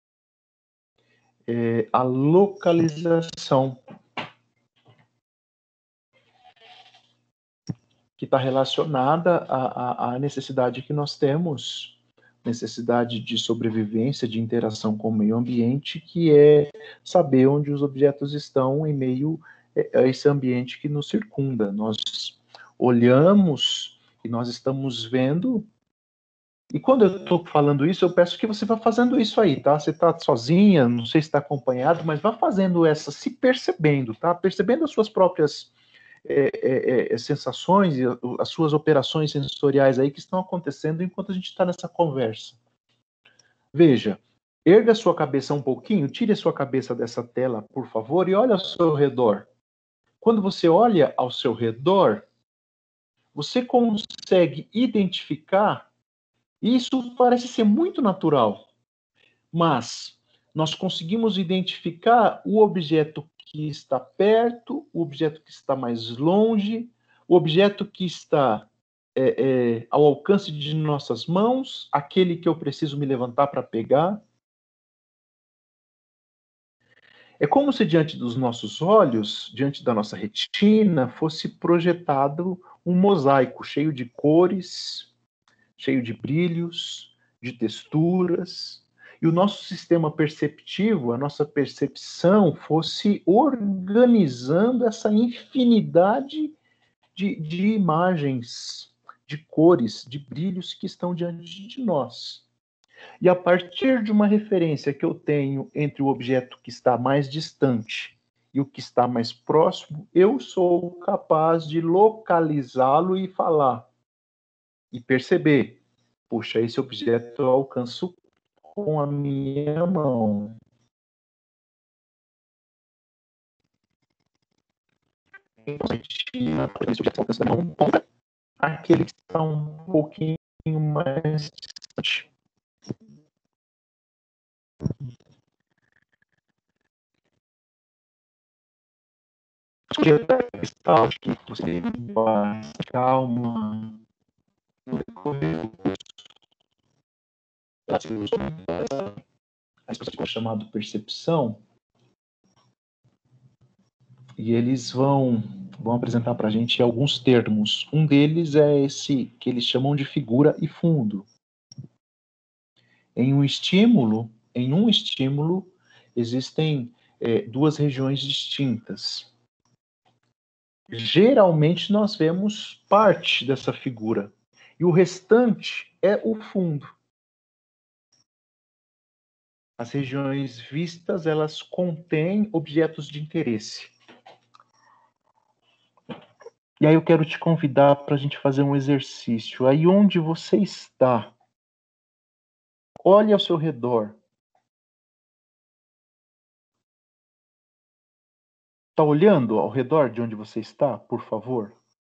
é a localização, que está relacionada à, à necessidade que nós temos, necessidade de sobrevivência, de interação com o meio ambiente, que é saber onde os objetos estão em meio a esse ambiente que nos circunda. Nós olhamos e nós estamos vendo. E quando eu estou falando isso, eu peço que você vá fazendo isso aí, tá? Você está sozinha, não sei se está acompanhado, mas vá fazendo essa, se percebendo, tá? Percebendo as suas próprias é, é, é, sensações e as suas operações sensoriais aí que estão acontecendo enquanto a gente está nessa conversa. Veja, erga a sua cabeça um pouquinho, tire a sua cabeça dessa tela, por favor, e olhe ao seu redor. Quando você olha ao seu redor, você consegue identificar. Isso parece ser muito natural, mas nós conseguimos identificar o objeto que está perto, o objeto que está mais longe, o objeto que está é, é, ao alcance de nossas mãos, aquele que eu preciso me levantar para pegar. É como se diante dos nossos olhos, diante da nossa retina, fosse projetado um mosaico cheio de cores, cheio de brilhos, de texturas, e o nosso sistema perceptivo, a nossa percepção, fosse organizando essa infinidade de, de imagens, de cores, de brilhos que estão diante de nós. E a partir de uma referência que eu tenho entre o objeto que está mais distante e o que está mais próximo, eu sou capaz de localizá-lo e falar, e perceber. Puxa, esse objeto eu alcanço com a minha mão. aquele que está um pouquinho mais distante. Acho que você vai calma no decorrer do curso. A expressão chamada percepção, e eles vão, vão apresentar para a gente alguns termos. Um deles é esse que eles chamam de figura e fundo. Em um estímulo, em um estímulo, existem é, duas regiões distintas. Geralmente nós vemos parte dessa figura, e o restante é o fundo. As regiões vistas, elas contêm objetos de interesse. E aí eu quero te convidar para a gente fazer um exercício. Aí onde você está, olhe ao seu redor. Está olhando ao redor de onde você está, por favor?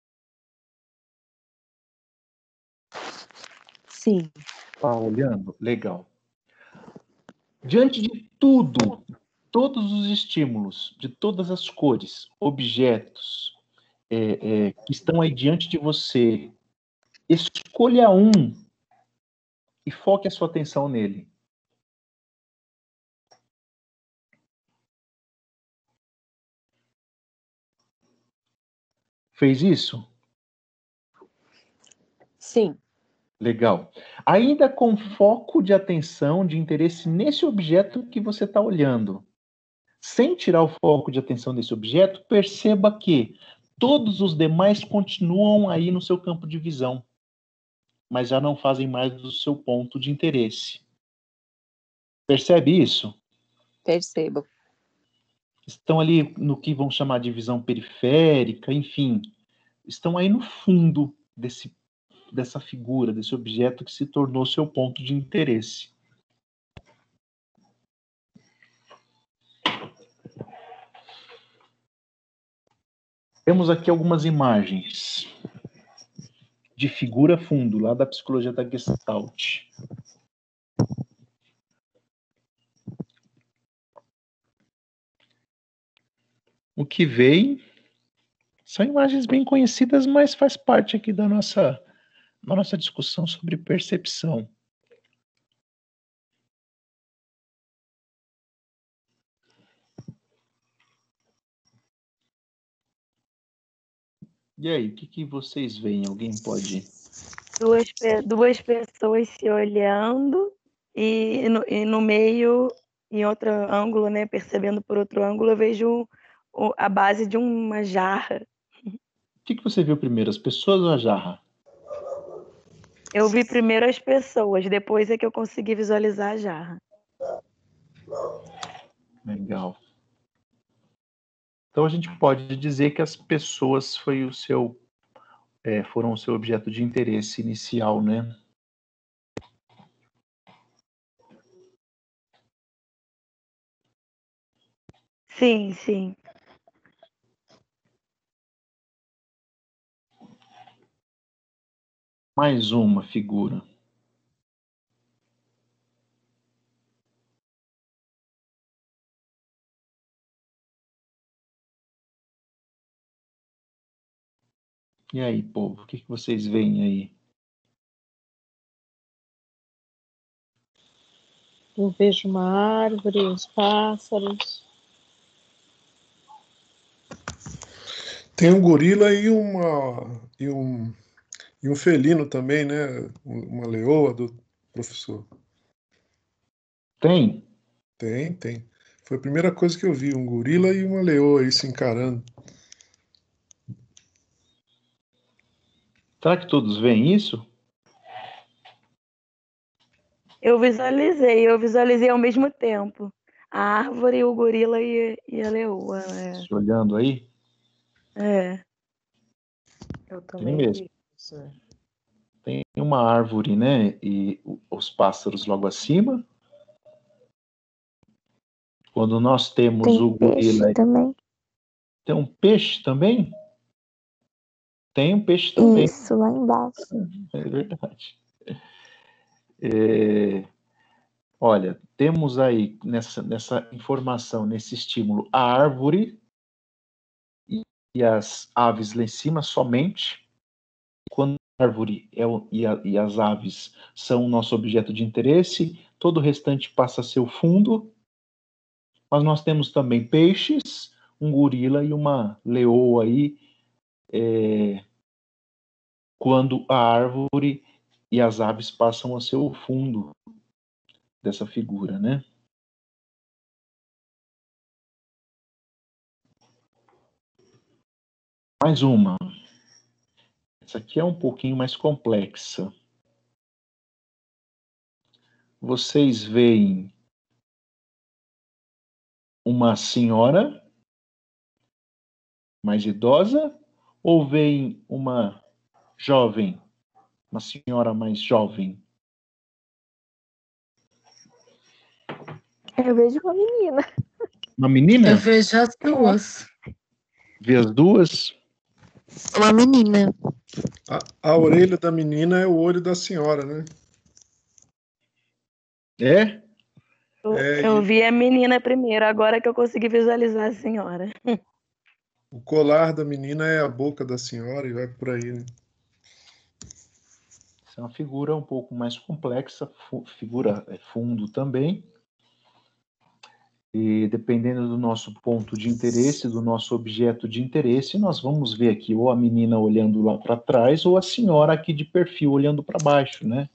Sim. Está olhando? Legal. Diante de tudo, todos os estímulos, de todas as cores, objetos é, é, que estão aí diante de você, escolha um e foque a sua atenção nele. Fez isso? Sim. Legal. Ainda com foco de atenção, de interesse nesse objeto que você está olhando. Sem tirar o foco de atenção desse objeto, perceba que todos os demais continuam aí no seu campo de visão, mas já não fazem mais do seu ponto de interesse. Percebe isso? Percebo. Estão ali no que vão chamar de visão periférica, enfim, estão aí no fundo desse, dessa figura, desse objeto que se tornou seu ponto de interesse. Temos aqui algumas imagens de figura fundo, lá da psicologia da Gestalt. O que vem são imagens bem conhecidas, mas faz parte aqui da nossa, da nossa discussão sobre percepção. E aí, o que, que vocês veem? Alguém pode... Duas, duas pessoas se olhando e no, e no meio, em outro ângulo, né, percebendo por outro ângulo, eu vejo o, a base de uma jarra. O que, que você viu primeiro, as pessoas ou a jarra? Eu vi primeiro as pessoas, depois é que eu consegui visualizar a jarra. Legal. Então a gente pode dizer que as pessoas foi o seu, é, foram o seu objeto de interesse inicial, né? Sim, sim. Mais uma figura. E aí, povo, o que, que vocês veem aí? Eu vejo uma árvore, os pássaros. Tem um gorila e uma e um e um felino também, né? Uma leoa do professor. Tem? Tem, tem. Foi a primeira coisa que eu vi, um gorila e uma leoa aí se encarando. Será que todos veem isso? Eu visualizei, eu visualizei ao mesmo tempo. A árvore, o gorila e, e a leoa. É. Se olhando aí? É. Eu Tem também mesmo. vi, professor. Tem uma árvore, né? E os pássaros logo acima. Quando nós temos Tem o peixe gorila... também. Tem um peixe também? Tem um peixe também. Isso, lá embaixo. É verdade. É, olha, temos aí nessa, nessa informação, nesse estímulo, a árvore e, e as aves lá em cima somente. Quando a árvore é o, e, a, e as aves são o nosso objeto de interesse, todo o restante passa a ser o fundo. Mas nós temos também peixes, um gorila e uma leoa aí, é, quando a árvore e as aves passam a ser o fundo dessa figura, né? Mais uma. Essa aqui é um pouquinho mais complexa. Vocês veem uma senhora mais idosa ou veem uma jovem, uma senhora mais jovem? Eu vejo uma menina. Uma menina? Eu vejo as duas. Vê as duas? Uma menina. A, a orelha da menina é o olho da senhora, né? É? Eu, É, eu e vi a menina primeiro, agora que eu consegui visualizar a senhora. o colar da menina é a boca da senhora e vai por aí, né? Essa é uma figura um pouco mais complexa, fu- figura é, fundo também. E dependendo do nosso ponto de interesse, do nosso objeto de interesse, nós vamos ver aqui ou a menina olhando lá para trás ou a senhora aqui de perfil olhando para baixo, né?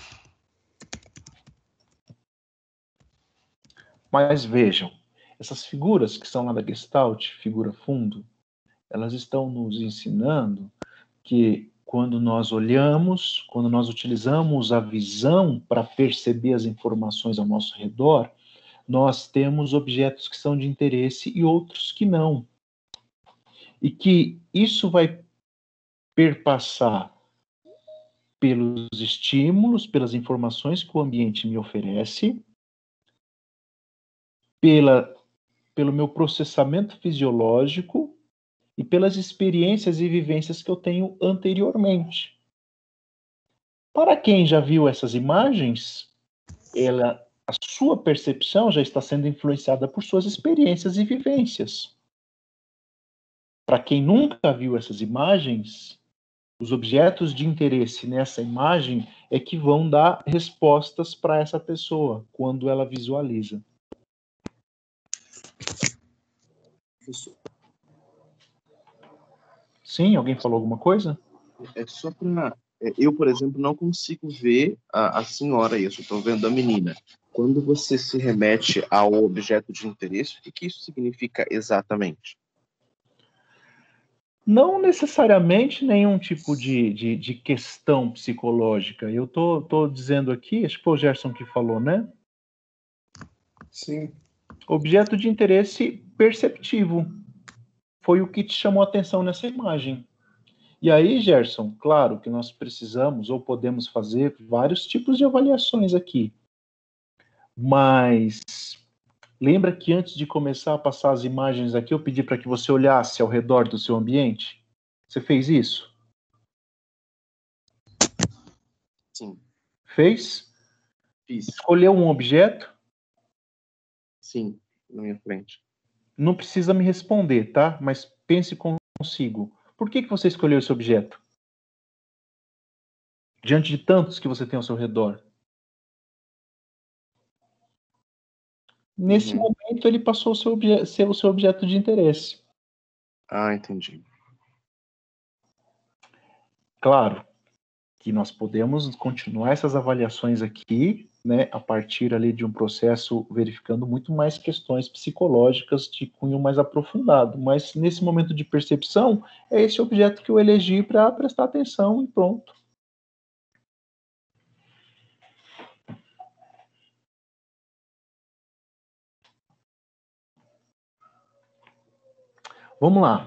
Mas vejam, essas figuras que são lá da Gestalt, figura fundo, elas estão nos ensinando que quando nós olhamos, quando nós utilizamos a visão para perceber as informações ao nosso redor, nós temos objetos que são de interesse e outros que não. E que isso vai perpassar pelos estímulos, pelas informações que o ambiente me oferece, pela, pelo meu processamento fisiológico e pelas experiências e vivências que eu tenho anteriormente. Para quem já viu essas imagens, ela, a sua percepção já está sendo influenciada por suas experiências e vivências. Para quem nunca viu essas imagens, os objetos de interesse nessa imagem é que vão dar respostas para essa pessoa quando ela visualiza. Sim, alguém falou alguma coisa? É só para... Eu, por exemplo, não consigo ver a, a senhora, eu só estou vendo a menina. Quando você se remete ao objeto de interesse, o que, que isso significa exatamente? Não necessariamente nenhum tipo de, de, de questão psicológica. Eu tô, tô dizendo aqui, acho que foi o Gerson que falou, né? Sim. Objeto de interesse perceptivo. Foi o que te chamou a atenção nessa imagem. E aí, Gerson, claro que nós precisamos ou podemos fazer vários tipos de avaliações aqui. Mas lembra que antes de começar a passar as imagens aqui, eu pedi para que você olhasse ao redor do seu ambiente? Você fez isso? Sim. Fez? Fiz. Escolheu um objeto? Sim, na minha frente. Não precisa me responder, tá? Mas pense consigo. Por que, que você escolheu esse objeto? Diante de tantos que você tem ao seu redor. Nesse Uhum. momento, ele passou a ser, obje- ser o seu objeto de interesse. Ah, entendi. Claro que nós podemos continuar essas avaliações aqui, né, a partir ali de um processo verificando muito mais questões psicológicas de cunho mais aprofundado, mas nesse momento de percepção, é esse objeto que eu elegi para prestar atenção e pronto. Vamos lá.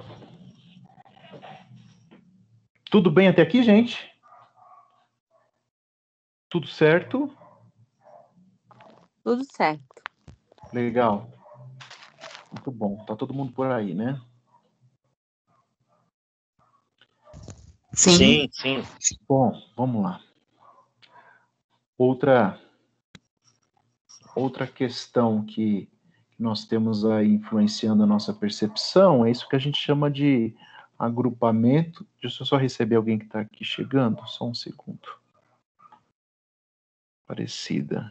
Tudo bem até aqui, gente? Tudo certo? Tudo certo. Legal. Muito bom. Tá todo mundo por aí, né? Sim, sim. Bom, vamos lá. Outra, outra questão que nós temos aí influenciando a nossa percepção é isso que a gente chama de agrupamento. Deixa eu só receber alguém que está aqui chegando, só um segundo. Parecida.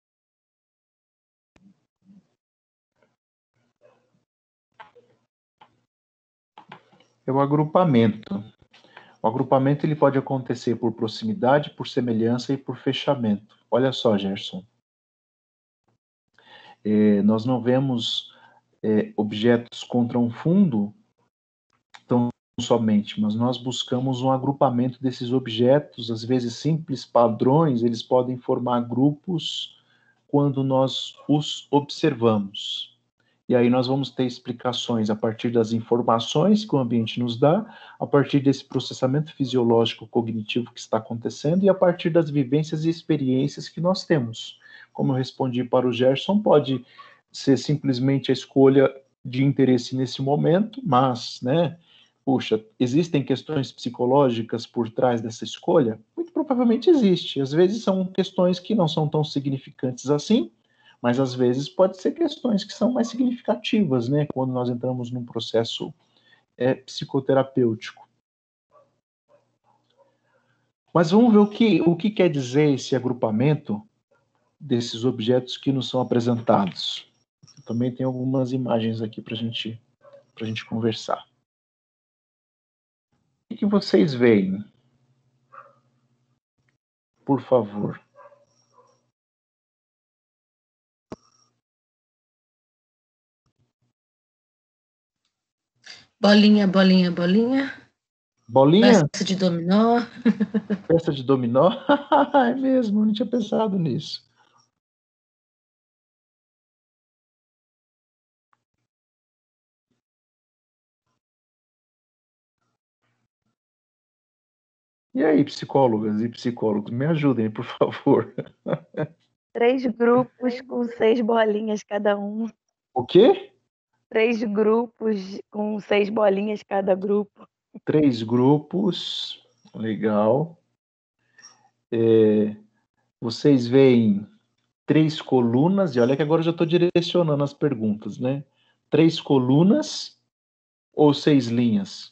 É o agrupamento. O agrupamento ele pode acontecer por proximidade, por semelhança e por fechamento. Olha só, Gerson. É, nós não vemos é, objetos contra um fundo tão somente, mas nós buscamos um agrupamento desses objetos, às vezes simples padrões, eles podem formar grupos quando nós os observamos. E aí nós vamos ter explicações a partir das informações que o ambiente nos dá, a partir desse processamento fisiológico cognitivo que está acontecendo e a partir das vivências e experiências que nós temos. Como eu respondi para o Gerson, pode ser simplesmente a escolha de interesse nesse momento, mas, né, puxa, existem questões psicológicas por trás dessa escolha? Muito provavelmente existe. Às vezes são questões que não são tão significantes assim, mas às vezes pode ser questões que são mais significativas, né, quando nós entramos num processo é, psicoterapêutico. Mas vamos ver o que, o que quer dizer esse agrupamento desses objetos que nos são apresentados. Eu também tem algumas imagens aqui para gente, a gente conversar. O que vocês veem? Por favor. Bolinha, bolinha, bolinha. Bolinha? Peça de dominó. Peça de dominó? É mesmo, eu não tinha pensado nisso. E aí, psicólogas e psicólogos, me ajudem, por favor. Três grupos com seis bolinhas cada um. O quê? Três grupos com seis bolinhas cada grupo. Três grupos, legal. É, vocês veem três colunas, e olha que agora eu já estou direcionando as perguntas, né? Três colunas ou seis linhas?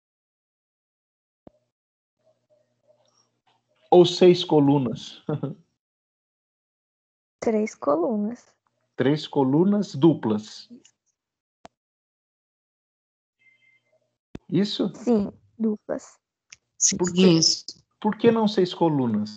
Ou seis colunas? Três colunas. Três colunas duplas. Isso? Sim, duplas. Por que, por que não seis colunas?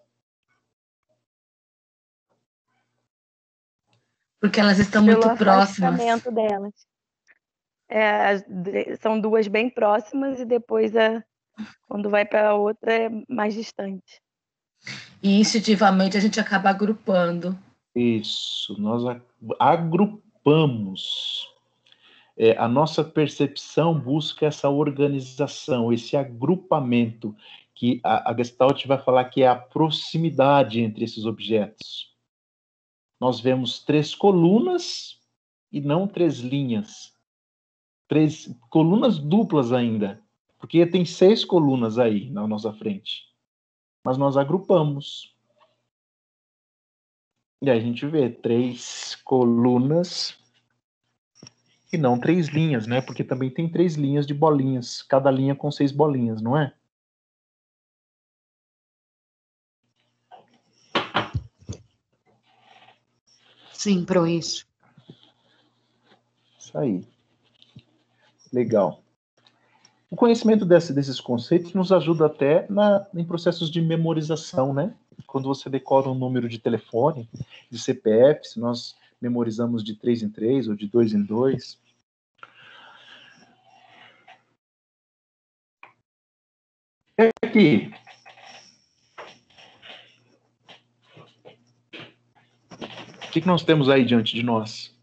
Porque elas estão Pelo muito próximas. afastamento delas. É, são duas bem próximas e depois, a, quando vai para a outra, é mais distante. E instintivamente a gente acaba agrupando. Isso, nós agrupamos. É, a nossa percepção busca essa organização, esse agrupamento, que a, a Gestalt vai falar que é a proximidade entre esses objetos. Nós vemos três colunas e não três linhas. Três colunas duplas ainda, porque tem seis colunas aí na nossa frente. Mas nós agrupamos. E aí a gente vê três colunas e não três linhas, né? Porque também tem três linhas de bolinhas, cada linha com seis bolinhas, não é? Sim, pro isso. Isso aí. Legal. O conhecimento desse, desses conceitos nos ajuda até na, em processos de memorização, né? Quando você decora um número de telefone, de C P F, se nós memorizamos de três em três ou de dois em dois. Aqui. O que, que nós temos aí diante de nós?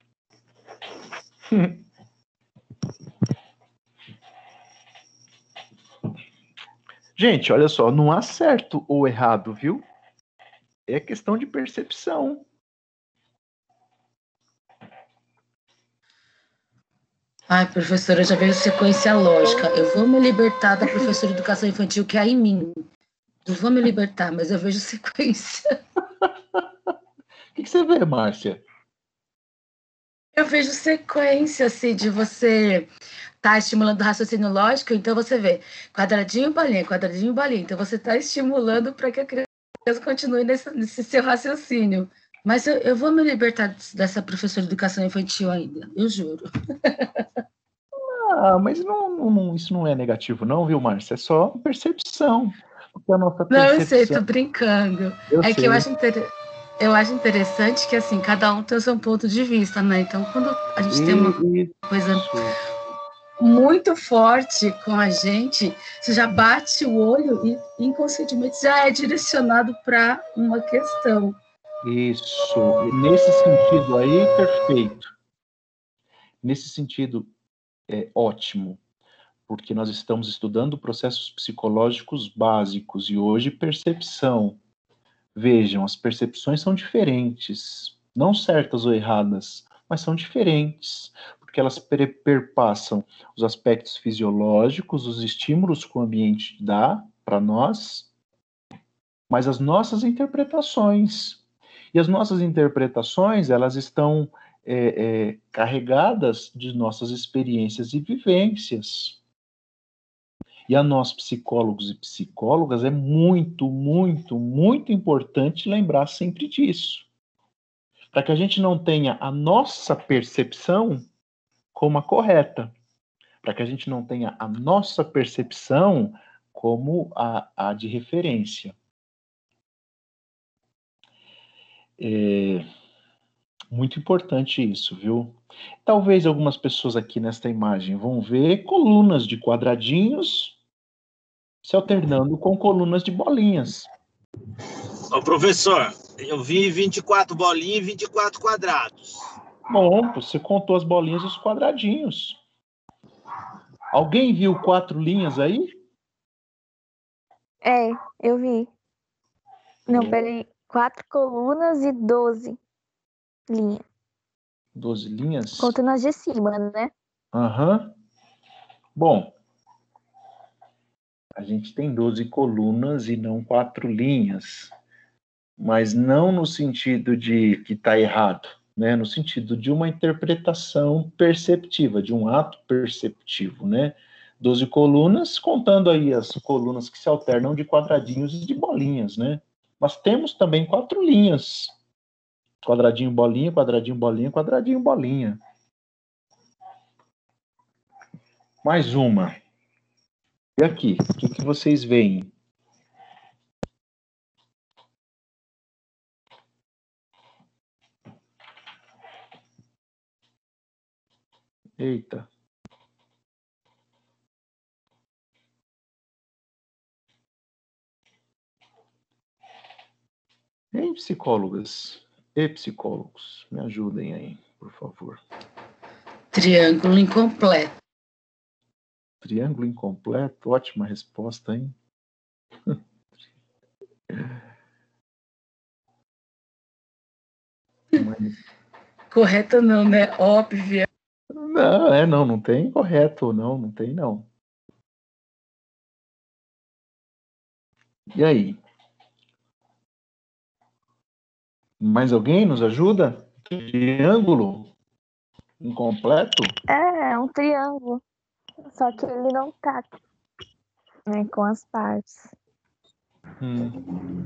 Gente, olha só, não há certo ou errado, viu? É questão de percepção. Ai, professora, eu já vejo sequência lógica. Eu vou me libertar da professora de educação infantil que há em mim. Eu vou me libertar, mas eu vejo sequência. O que, que você vê, Márcia? Eu vejo sequência, assim, de você tá estimulando o raciocínio lógico, então você vê quadradinho, bolinha, quadradinho, bolinha. Então você está estimulando para que a criança continue nesse, nesse seu raciocínio. Mas eu, eu vou me libertar dessa professora de educação infantil ainda, eu juro. Ah, mas não, não, isso não é negativo, não, viu, Márcia? É só percepção. Porque a nossa percepção... Não, eu sei, tô brincando. Eu é sei. que eu acho, inter... eu acho interessante que, assim, cada um tem o seu ponto de vista, né? Então, quando a gente e, tem uma coisa muito forte com a gente, você já bate o olho e inconscientemente já é direcionado para uma questão. Isso. Nesse sentido aí, perfeito. Nesse sentido, é ótimo. Porque nós estamos estudando processos psicológicos básicos e hoje percepção. Vejam, as percepções são diferentes, não certas ou erradas, mas são diferentes, porque elas perpassam os aspectos fisiológicos, os estímulos que o ambiente dá para nós, mas as nossas interpretações. E as nossas interpretações, elas estão é, é, carregadas de nossas experiências e vivências. E a nós, psicólogos e psicólogas, é muito, muito, muito importante lembrar sempre disso. Para que a gente não tenha a nossa percepção como a correta. Para que a gente não tenha a nossa percepção como a, a de referência. É muito importante isso, viu? Talvez algumas pessoas aqui nesta imagem vão ver colunas de quadradinhos se alternando com colunas de bolinhas. Ô, professor, eu vi vinte e quatro bolinhas e vinte e quatro quadrados. Bom, você contou as bolinhas e os quadradinhos. Alguém viu quatro linhas aí? É, eu vi. Não, peraí. Quatro colunas e doze linhas. Doze linhas? Contando as de cima, né? Aham. Uhum. Bom, a gente tem doze colunas e não quatro linhas. Mas não no sentido de que está errado, né? No sentido de uma interpretação perceptiva, de um ato perceptivo, né? doze colunas, contando aí as colunas que se alternam de quadradinhos e de bolinhas, né? Mas temos também quatro linhas. Quadradinho, bolinha, quadradinho, bolinha, quadradinho, bolinha. Mais uma. E aqui, o que, que vocês veem? Eita. Hein, psicólogas e psicólogos, me ajudem aí, por favor. Triângulo incompleto. Triângulo incompleto, ótima resposta, hein? Mas... Correto não, né? Óbvio. Não, é, não, não tem correto, não, não tem, não. E aí? Mais alguém nos ajuda? Triângulo incompleto? É, é um triângulo. Só que ele não tá, né, com as partes. Hum.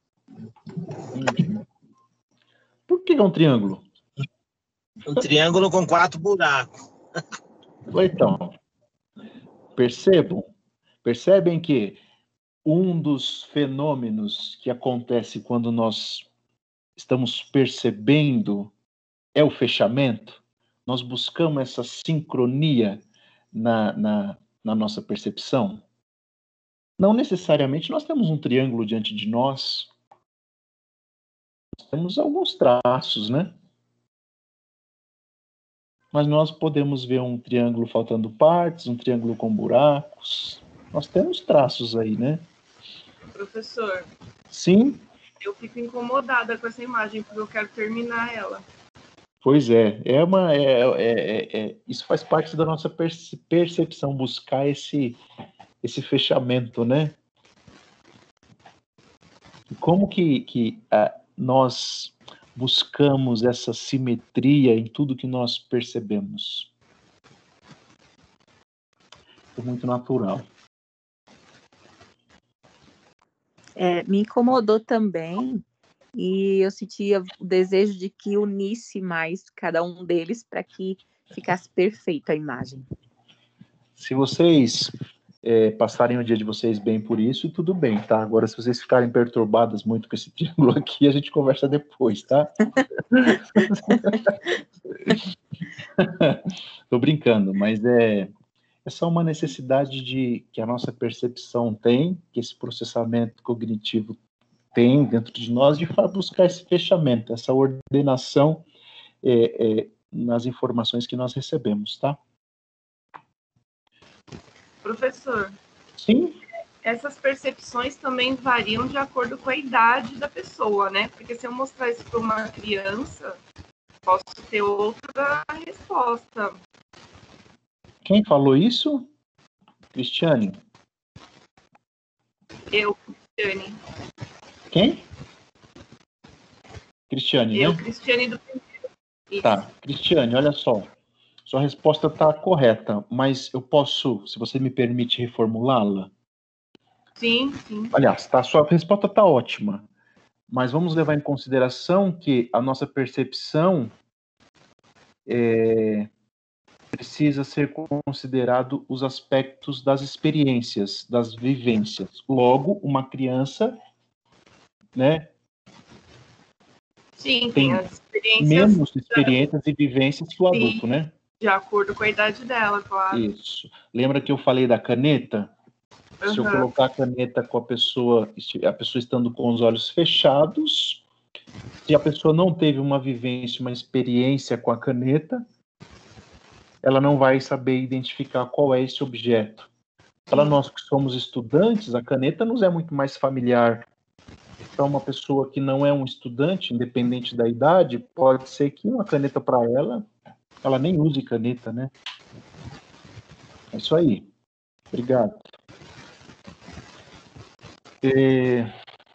Por que é um triângulo? Um triângulo com quatro buracos. Então, percebam, percebem que um dos fenômenos que acontece quando nós estamos percebendo é o fechamento. Nós buscamos essa sincronia na, na, na nossa percepção. Não necessariamente nós temos um triângulo diante de nós. Nós temos alguns traços, né? Mas nós podemos ver um triângulo faltando partes, um triângulo com buracos. Nós temos traços aí, né? Professor. Sim? Eu fico incomodada com essa imagem, porque eu quero terminar ela. Pois é, é uma, é, é, é, é, isso faz parte da nossa perce- percepção, buscar esse, esse fechamento, né? E como que, que ah, nós buscamos essa simetria em tudo que nós percebemos? É muito natural. É, me incomodou também, e eu sentia o desejo de que unisse mais cada um deles para que ficasse perfeita a imagem. Se vocês é, passarem o dia de vocês bem por isso, tudo bem, tá? Agora, se vocês ficarem perturbadas muito com esse triângulo aqui, a gente conversa depois, tá? Tô brincando, mas é, é só uma necessidade de que a nossa percepção tem, que esse processamento cognitivo tem dentro de nós, de buscar esse fechamento, essa ordenação é, é, nas informações que nós recebemos, tá? Professor, sim, essas percepções também variam de acordo com a idade da pessoa, né? Porque se eu mostrar isso para uma criança, posso ter outra resposta. Quem falou isso? Cristiane? Eu, Cristiane. Quem? Cristiane, Eu, né? Cristiane do primeiro. Isso. Tá, Cristiane, olha só. Sua resposta está correta, mas eu posso, se você me permite, reformulá-la? Sim, sim. Aliás, tá, sua resposta está ótima, mas vamos levar em consideração que a nossa percepção é, precisa ser considerado os aspectos das experiências, das vivências. Logo, uma criança, né, Sim, tem, tem as experiências. menos experiências e vivências que o Sim. adulto, né? De acordo com a idade dela, claro. Isso. Lembra que eu falei da caneta? Uhum. Se eu colocar a caneta com a pessoa, a pessoa estando com os olhos fechados, se a pessoa não teve uma vivência, uma experiência com a caneta, ela não vai saber identificar qual é esse objeto. Para nós que somos estudantes, a caneta nos é muito mais familiar. Para uma pessoa que não é um estudante, independente da idade, pode ser que uma caneta para ela, ela nem use caneta, né? É isso aí. Obrigado. É...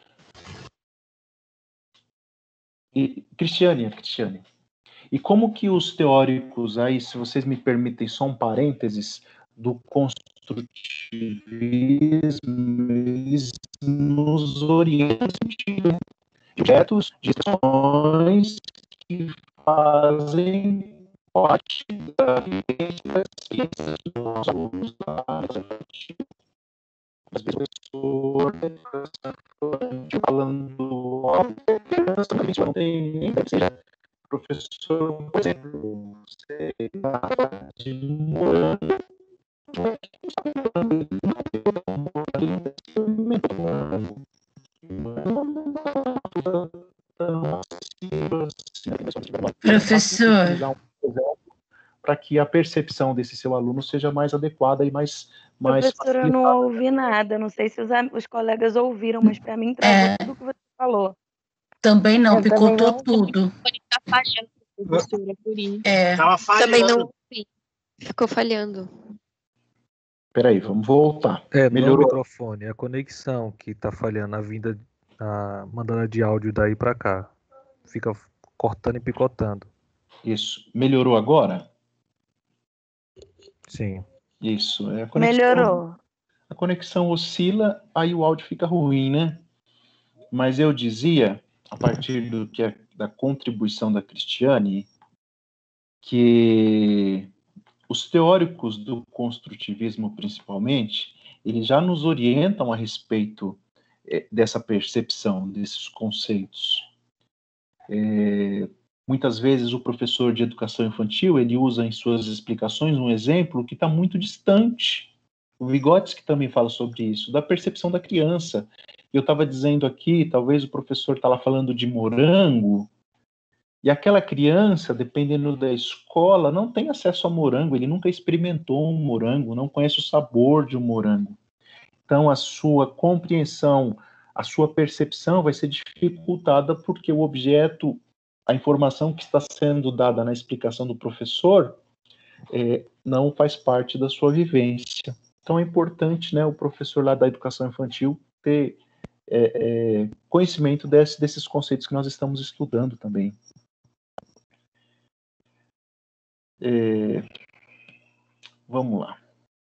E, Cristiane, Cristiane, e como que os teóricos, aí, se vocês me permitem só um parênteses, do construtivismo, eles nos orientam de objetos, de ações que fazem parte da vivência das ciências dos alunos da as pessoas falando, ó, criança também não tem nem que seja professor, por exemplo, você de morango, Professor, para que a percepção desse seu aluno seja mais adequada e mais mais Professora, eu não ouvi nada. Não sei se os, am- os colegas ouviram, mas para mim travou É. tudo que você falou. também não, Eu também picotou não. tudo. Tá falhando, professora, por isso. É. Tava falhando. Também não ouvi. Ficou falhando. Peraí, vamos voltar. É, não é o Melhorou? microfone, é a conexão que tá falhando, a vinda, a mandando de áudio daí pra cá. Fica cortando e picotando. Isso. Melhorou agora? Sim. Isso. É a conexão, Melhorou. a conexão oscila, aí o áudio fica ruim, né? Mas eu dizia, a partir do que é, da contribuição da Cristiane, que os teóricos do construtivismo, principalmente, eles já nos orientam a respeito é, dessa percepção, desses conceitos. É, muitas vezes o professor de educação infantil, ele usa em suas explicações um exemplo que está muito distante. O Vygotsky também fala sobre isso, da percepção da criança. Eu estava dizendo aqui, talvez o professor está lá falando de morango, e aquela criança, dependendo da escola, não tem acesso a morango, ele nunca experimentou um morango, não conhece o sabor de um morango. Então, a sua compreensão, a sua percepção vai ser dificultada porque o objeto a informação que está sendo dada na explicação do professor é, não faz parte da sua vivência. Então é importante, né, o professor lá da educação infantil ter é, é, conhecimento desse, desses conceitos que nós estamos estudando também. É, vamos lá.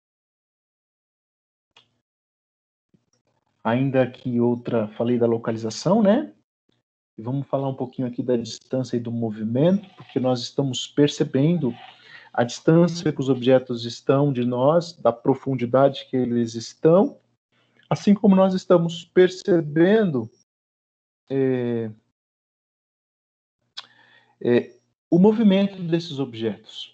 Ainda aqui outra, falei da localização, né? E vamos falar um pouquinho aqui da distância e do movimento, porque nós estamos percebendo a distância que os objetos estão de nós, da profundidade que eles estão, assim como nós estamos percebendo é, é, o movimento desses objetos.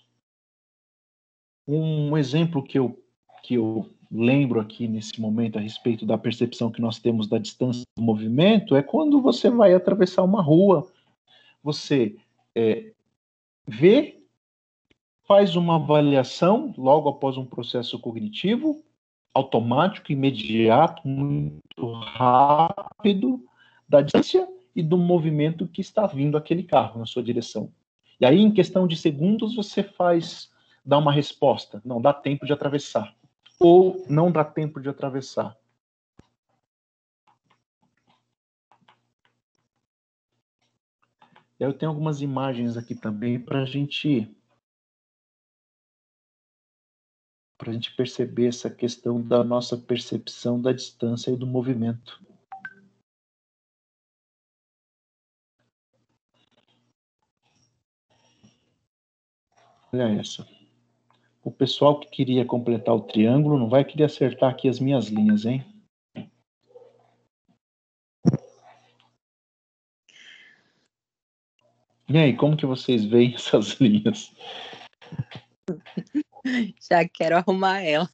Um exemplo que eu, que eu lembro aqui nesse momento a respeito da percepção que nós temos da distância do movimento é quando você vai atravessar uma rua, você é, vê, faz uma avaliação logo após um processo cognitivo, automático, imediato, muito rápido, da distância e do movimento que está vindo aquele carro na sua direção. E aí, em questão de segundos, você faz, dá uma resposta. Não dá tempo de atravessar. Ou não dá tempo de atravessar. Eu tenho algumas imagens aqui também para a gente para a gente perceber essa questão da nossa percepção da distância e do movimento. Olha essa. O pessoal que queria completar o triângulo não vai querer acertar aqui as minhas linhas, hein? E aí, como que vocês veem essas linhas? Já quero arrumar elas.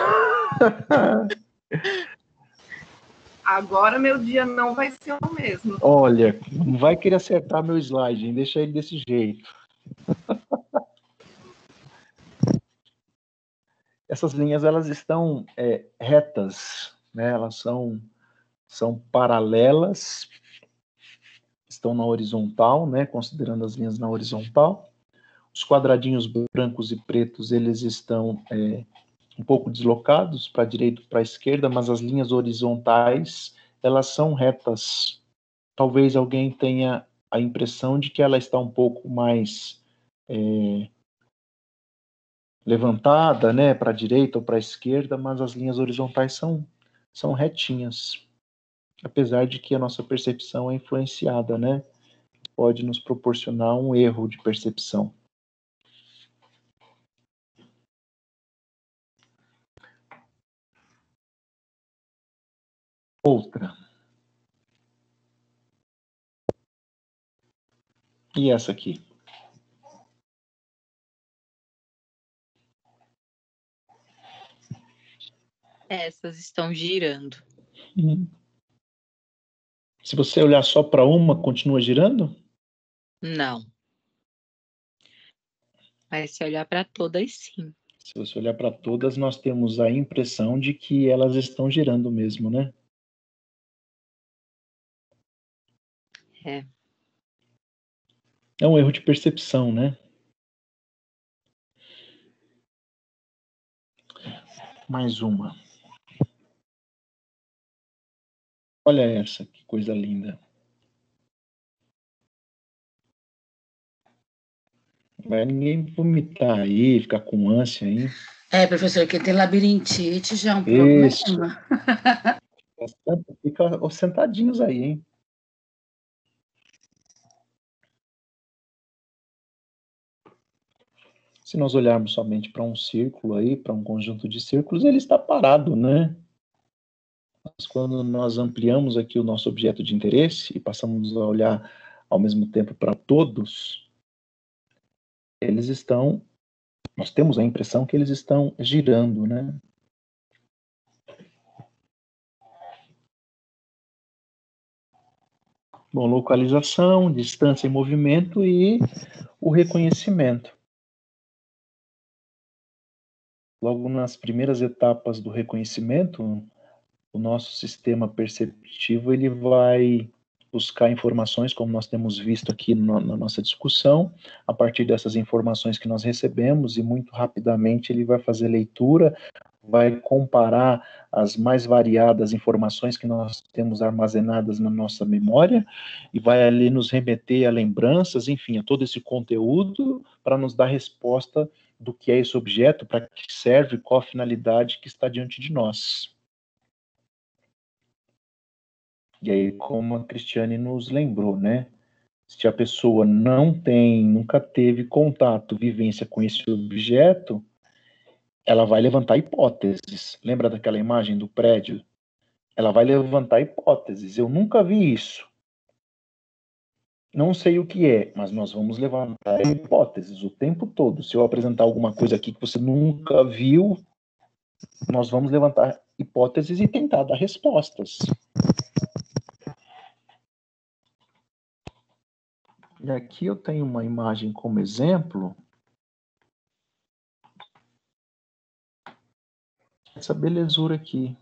Agora meu dia não vai ser o mesmo. Olha, não vai querer acertar meu slide, hein? Deixa ele desse jeito. Essas linhas, elas estão é, retas, né? Elas são, são paralelas, estão na horizontal, né? Considerando as linhas na horizontal. Os quadradinhos brancos e pretos, eles estão é, um pouco deslocados para a direita e para a esquerda, mas as linhas horizontais, elas são retas. Talvez alguém tenha a impressão de que ela está um pouco mais é, levantada, né, para a direita ou para a esquerda, mas as linhas horizontais são, são retinhas. Apesar de que a nossa percepção é influenciada, né? Pode nos proporcionar um erro de percepção. Outra. E essa aqui? Essas estão girando. Hum. Se você olhar só para uma, continua girando? Não. Mas se olhar para todas, sim. Se você olhar para todas, nós temos a impressão de que elas estão girando mesmo, né? É. É um erro de percepção, né? Mais uma. Olha essa, que coisa linda. Vai ninguém vomitar aí, ficar com ânsia, hein? É, professor, quem tem labirintite já é um Isso. problema. Fica sentadinhos aí, hein? Se nós olharmos somente para um círculo aí, para um conjunto de círculos, ele está parado, né? Mas quando nós ampliamos aqui o nosso objeto de interesse e passamos a olhar ao mesmo tempo para todos, eles estão, nós temos a impressão que eles estão girando, né? Bom, localização, distância e movimento e o reconhecimento. Logo nas primeiras etapas do reconhecimento, o nosso sistema perceptivo ele vai buscar informações, como nós temos visto aqui no, na nossa discussão, a partir dessas informações que nós recebemos, e muito rapidamente ele vai fazer leitura, vai comparar as mais variadas informações que nós temos armazenadas na nossa memória, e vai ali nos remeter a lembranças, enfim, a todo esse conteúdo, para nos dar resposta do que é esse objeto, para que serve, qual a finalidade que está diante de nós. E aí, como a Cristiane nos lembrou, né? Se a pessoa não tem, nunca teve contato, vivência com esse objeto, ela vai levantar hipóteses. Lembra daquela imagem do prédio? Ela vai levantar hipóteses. Eu nunca vi isso. Não sei o que é, mas nós vamos levantar hipóteses o tempo todo. Se eu apresentar alguma coisa aqui que você nunca viu, nós vamos levantar hipóteses e tentar dar respostas. E aqui eu tenho uma imagem como exemplo. Essa belezura aqui.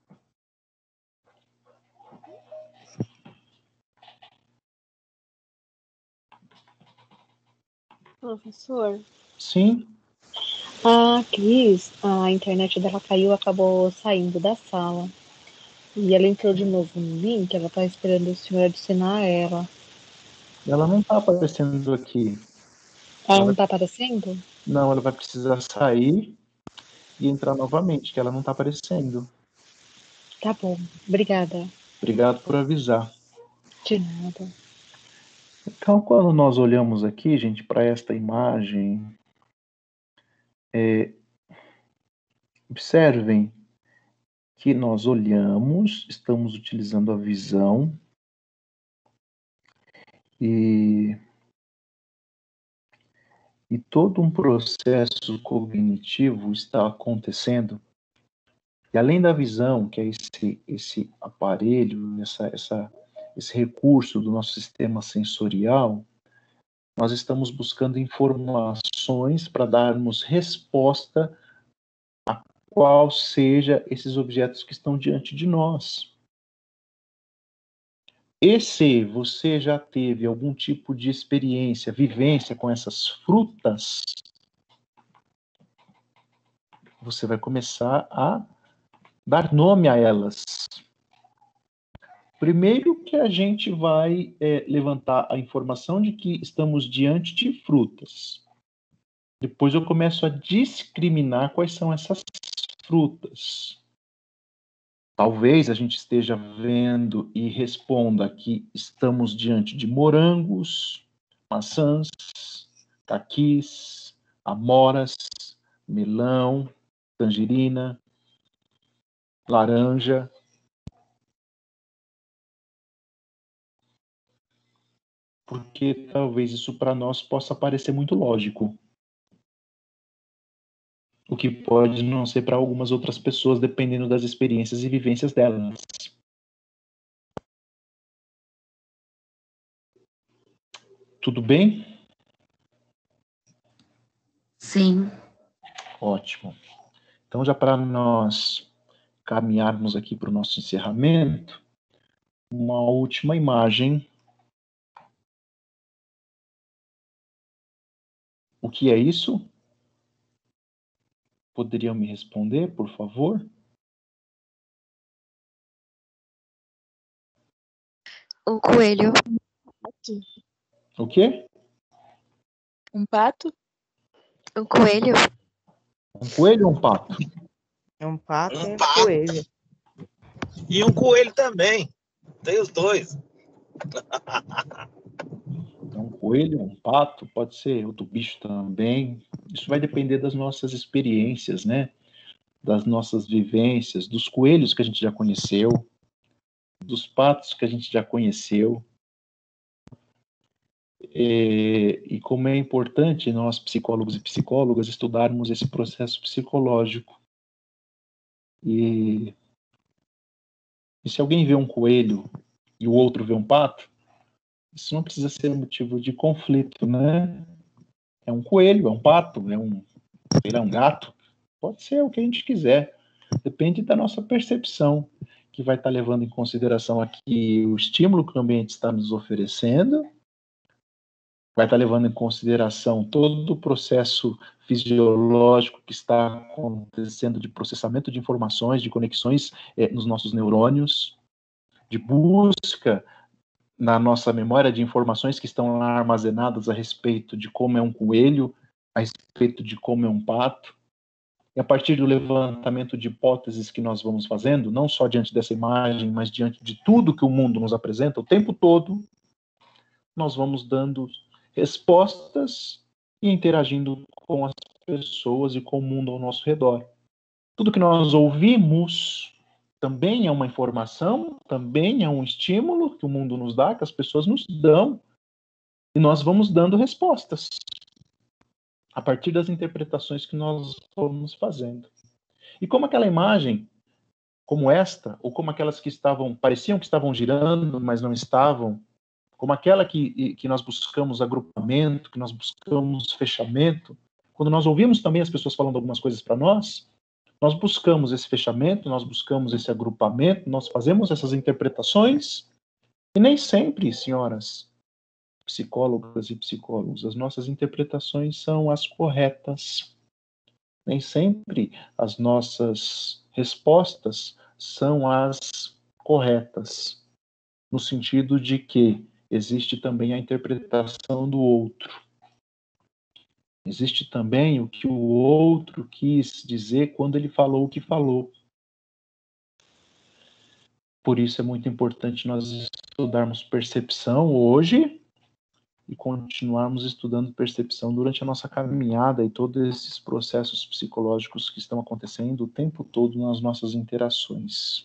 Professor? Sim? A Cris, a internet dela caiu, acabou saindo da sala. E ela entrou de novo no link, ela tá esperando o senhor adicionar ela. Ela não tá aparecendo aqui. Ela, ela não tá aparecendo? Não, ela vai precisar sair e entrar novamente, que ela não tá aparecendo. Tá bom, obrigada. Obrigado por avisar. De nada. Então, quando nós olhamos aqui, gente, para esta imagem, é, observem que nós olhamos, estamos utilizando a visão e, e todo um processo cognitivo está acontecendo. E além da visão, que é esse, esse aparelho, essa, essa, esse recurso do nosso sistema sensorial, nós estamos buscando informações para darmos resposta a qual seja esses objetos que estão diante de nós. E se você já teve algum tipo de experiência, vivência com essas frutas, você vai começar a dar nome a elas. Primeiro que a gente vai é, levantar a informação de que estamos diante de frutas. Depois eu começo a discriminar quais são essas frutas. Talvez a gente esteja vendo e responda que estamos diante de morangos, maçãs, caquis, amoras, melão, tangerina, laranja. Porque talvez isso para nós possa parecer muito lógico. O que pode não ser para algumas outras pessoas, dependendo das experiências e vivências delas. Tudo bem? Sim. Ótimo. Então, já para nós caminharmos aqui para o nosso encerramento, uma última imagem. O que é isso? Poderiam me responder, por favor? Um coelho. O quê? Um pato? Um coelho. Um coelho ou um pato? É um pato Um e um pato. coelho. E um coelho também. Tem os dois. Um coelho, um pato, pode ser outro bicho também. Isso vai depender das nossas experiências, né? Das nossas vivências, dos coelhos que a gente já conheceu, dos patos que a gente já conheceu. E, e como é importante nós, psicólogos e psicólogas, estudarmos esse processo psicológico. E, e se alguém vê um coelho e o outro vê um pato, isso não precisa ser motivo de conflito, né? É um coelho, é um pato, é um, é um gato, pode ser o que a gente quiser, depende da nossa percepção. que vai estar levando em consideração aqui o estímulo que o ambiente está nos oferecendo, vai estar levando em consideração todo o processo fisiológico que está acontecendo de processamento de informações, de conexões eh, nos nossos neurônios, de busca na nossa memória de informações que estão lá armazenadas a respeito de como é um coelho, a respeito de como é um pato. E a partir do levantamento de hipóteses que nós vamos fazendo, não só diante dessa imagem, mas diante de tudo que o mundo nos apresenta o tempo todo, nós vamos dando respostas e interagindo com as pessoas e com o mundo ao nosso redor. Tudo que nós ouvimos também é uma informação, também é um estímulo que o mundo nos dá, que as pessoas nos dão, e nós vamos dando respostas a partir das interpretações que nós vamos fazendo. E como aquela imagem, como esta, ou como aquelas que estavam, pareciam que estavam girando, mas não estavam, como aquela que, que nós buscamos agrupamento, que nós buscamos fechamento, quando nós ouvimos também as pessoas falando algumas coisas para nós, nós buscamos esse fechamento, nós buscamos esse agrupamento, nós fazemos essas interpretações, e nem sempre, senhoras, psicólogas e psicólogos, as nossas interpretações são as corretas. Nem sempre as nossas respostas são as corretas, no sentido de que existe também a interpretação do outro. Existe também o que o outro quis dizer quando ele falou o que falou. Por isso é muito importante nós estudarmos percepção hoje e continuarmos estudando percepção durante a nossa caminhada e todos esses processos psicológicos que estão acontecendo o tempo todo nas nossas interações.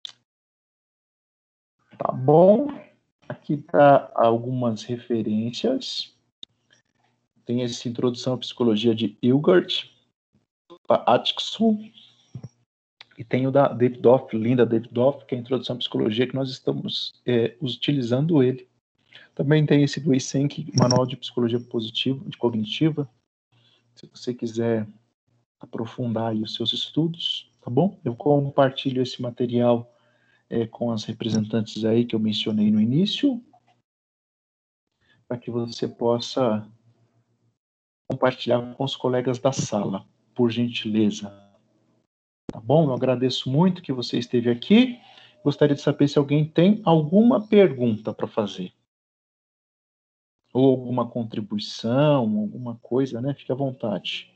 Tá bom? Aqui tá algumas referências. Tem essa introdução à psicologia de Ilgert Atkinson, e tem o da Davidoff, Linda Davidoff, que é a introdução à psicologia, que nós estamos é, utilizando ele. Também tem esse do Eysenck, Manual de Psicologia Positiva, de Cognitiva, se você quiser aprofundar aí os seus estudos, tá bom? Eu compartilho esse material é, com as representantes aí que eu mencionei no início, para que você possa compartilhar com os colegas da sala, por gentileza. Tá bom? Eu agradeço muito que você esteve aqui. Gostaria de saber se alguém tem alguma pergunta para fazer. Ou alguma contribuição, alguma coisa, né? Fique à vontade.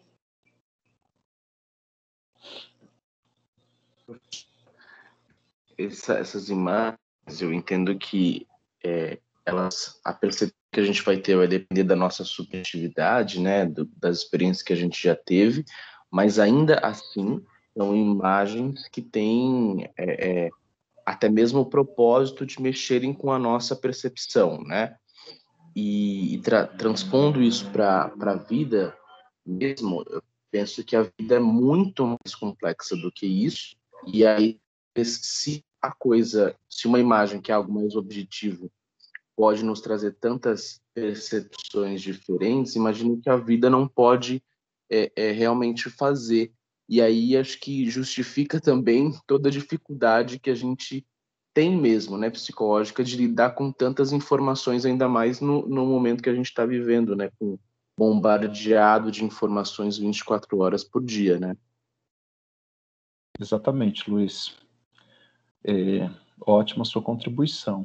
Essa, essas imagens, eu entendo que é, elas, a percepção que a gente vai ter vai depender da nossa subjetividade, né? Do, das experiências que a gente já teve, mas ainda assim são imagens que têm é, é, até mesmo o propósito de mexerem com a nossa percepção, né? E, e tra transpondo isso para a vida mesmo, eu penso que a vida é muito mais complexa do que isso, e aí se a coisa, se uma imagem que é algo mais objetivo pode nos trazer tantas percepções diferentes, imagino que a vida não pode é, é, realmente fazer. E aí acho que justifica também toda a dificuldade que a gente tem mesmo, né, psicológica, de lidar com tantas informações, ainda mais no, no momento que a gente está vivendo, né, com bombardeado de informações vinte e quatro horas por dia, né? Exatamente, Luiz. É, ótima sua contribuição.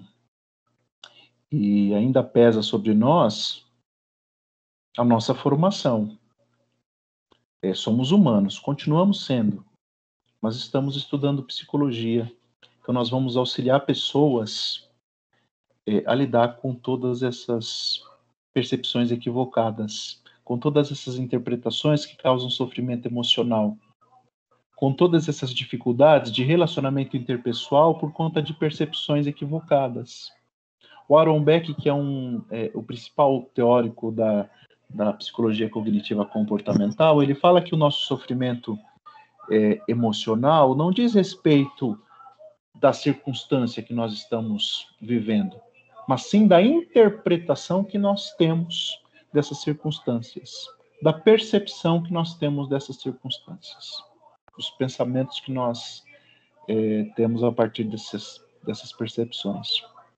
E ainda pesa sobre nós a nossa formação. É, somos humanos, continuamos sendo, mas estamos estudando psicologia. Então nós vamos auxiliar pessoas é, a lidar com todas essas percepções equivocadas, com todas essas interpretações que causam sofrimento emocional, com todas essas dificuldades de relacionamento interpessoal por conta de percepções equivocadas. O Aaron Beck, que é, um, é o principal teórico da, da psicologia cognitiva comportamental, ele fala que o nosso sofrimento é, emocional não diz respeito da circunstância que nós estamos vivendo, mas sim da interpretação que nós temos dessas circunstâncias, da percepção que nós temos dessas circunstâncias, dos pensamentos que nós é, temos a partir dessas, dessas percepções.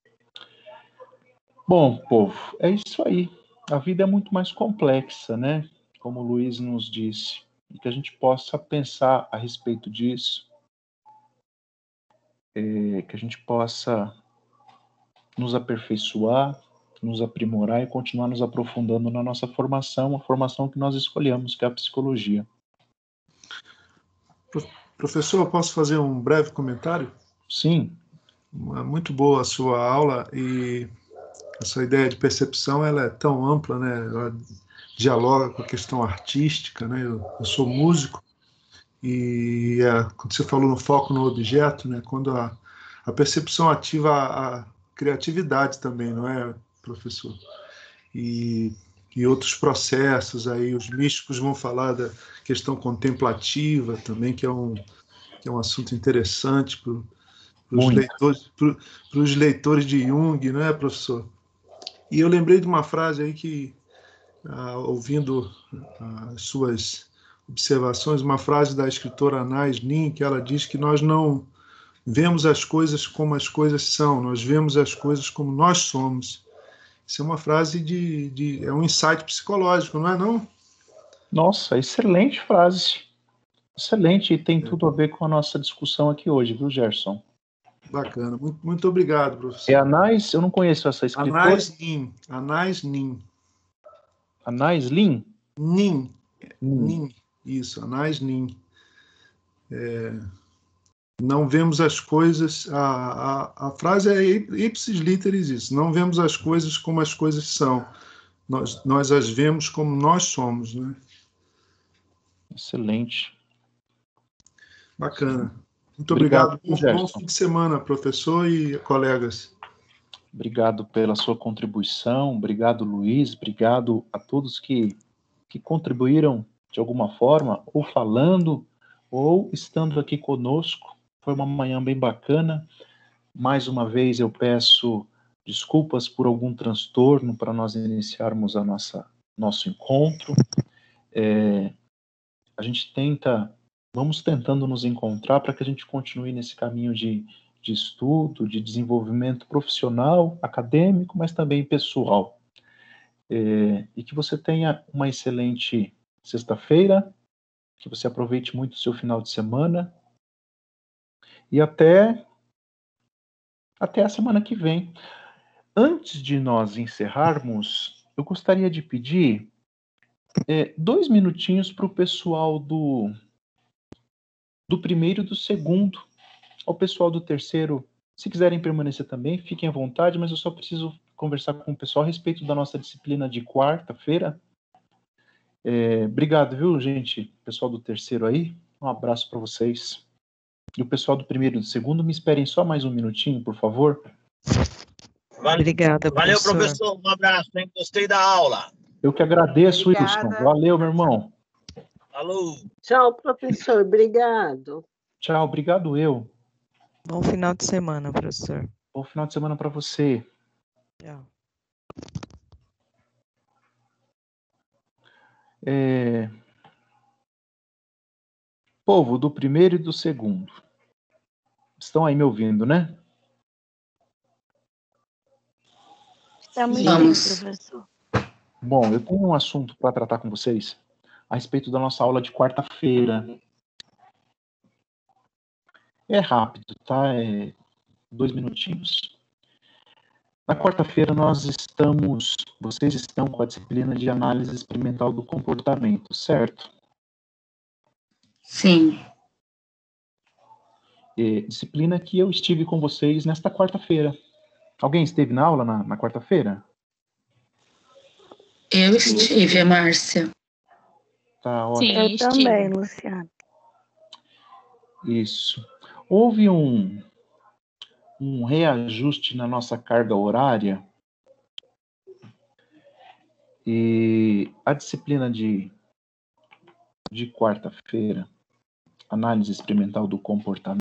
Bom, povo, é isso aí. A vida é muito mais complexa, né? Como o Luiz nos disse. E que a gente possa pensar a respeito disso, é, que a gente possa nos aperfeiçoar, nos aprimorar e continuar nos aprofundando na nossa formação, a formação que nós escolhemos, que é a psicologia. Professor, posso fazer um breve comentário? Sim. Muito boa a sua aula, e essa ideia de percepção ela é tão ampla, né? Ela dialoga com a questão artística, né? Eu, eu sou músico, e é, quando você falou no foco no objeto, né? Quando a, a percepção ativa a, a criatividade também, não é, professor? E, e outros processos aí, os místicos vão falar da questão contemplativa também, que é um, que é um assunto interessante para os leitores, para os leitores de Jung, não é, professor? E eu lembrei de uma frase aí que, ah, ouvindo ah, as suas observações, uma frase da escritora Anais Nin, que ela diz que nós não vemos as coisas como as coisas são, nós vemos as coisas como nós somos. Isso é uma frase de, de... é um insight psicológico, não é não? Nossa, excelente frase. Excelente, e tem é. tudo a ver com a nossa discussão aqui hoje, viu, Gerson? Bacana, muito, muito obrigado, professor. É Anais? Eu não conheço essa escritora. Anais Nin. Anais Nin. Anais Nin? Nin. Nin. Isso, Anais Nin. É... Não vemos as coisas, a, a, a frase é ipsis literis isso, não vemos as coisas como as coisas são, nós, nós as vemos como nós somos, né? Excelente. Bacana. Muito obrigado. obrigado bom, bom fim de semana, professor e colegas. Obrigado pela sua contribuição, obrigado, Luiz, obrigado a todos que, que contribuíram de alguma forma, ou falando, ou estando aqui conosco. Foi uma manhã bem bacana. Mais uma vez eu peço desculpas por algum transtorno para nós iniciarmos a nossa nosso encontro. É, a gente tenta, vamos tentando nos encontrar para que a gente continue nesse caminho de, de estudo, de desenvolvimento profissional, acadêmico, mas também pessoal. É, e que você tenha uma excelente sexta-feira, que você aproveite muito o seu final de semana. E até, até a semana que vem. Antes de nós encerrarmos, eu gostaria de pedir é, dois minutinhos para o pessoal do, do primeiro e do segundo. Ao pessoal do terceiro, se quiserem permanecer também, fiquem à vontade, mas eu só preciso conversar com o pessoal a respeito da nossa disciplina de quarta-feira. É, obrigado, viu, gente? Pessoal do terceiro aí, um abraço para vocês. E o pessoal do primeiro e do segundo, me esperem só mais um minutinho, por favor. Valeu, Obrigada, Valeu, professor. professor. Um abraço, hein? Gostei da aula. Eu que agradeço, Obrigada. Wilson. Valeu, meu irmão. Alô. Tchau, professor. Obrigado. Tchau, obrigado eu. Bom final de semana, professor. Bom final de semana para você. Tchau. É... Povo do primeiro e do segundo. Estão aí me ouvindo, né? Estamos Vamos. professor. Bom, eu tenho um assunto para tratar com vocês a respeito da nossa aula de quarta-feira. É rápido, tá? É dois minutinhos. Na quarta-feira nós estamos, vocês estão com a disciplina de análise experimental do comportamento, certo? Sim. É, disciplina que eu estive com vocês nesta quarta-feira. Alguém esteve na aula na, na quarta-feira? Eu estive, Márcia. Tá ótimo. Eu Sim, também, estive. Luciano. Isso. Houve um, um reajuste na nossa carga horária e a disciplina de, de quarta-feira, análise experimental do comportamento,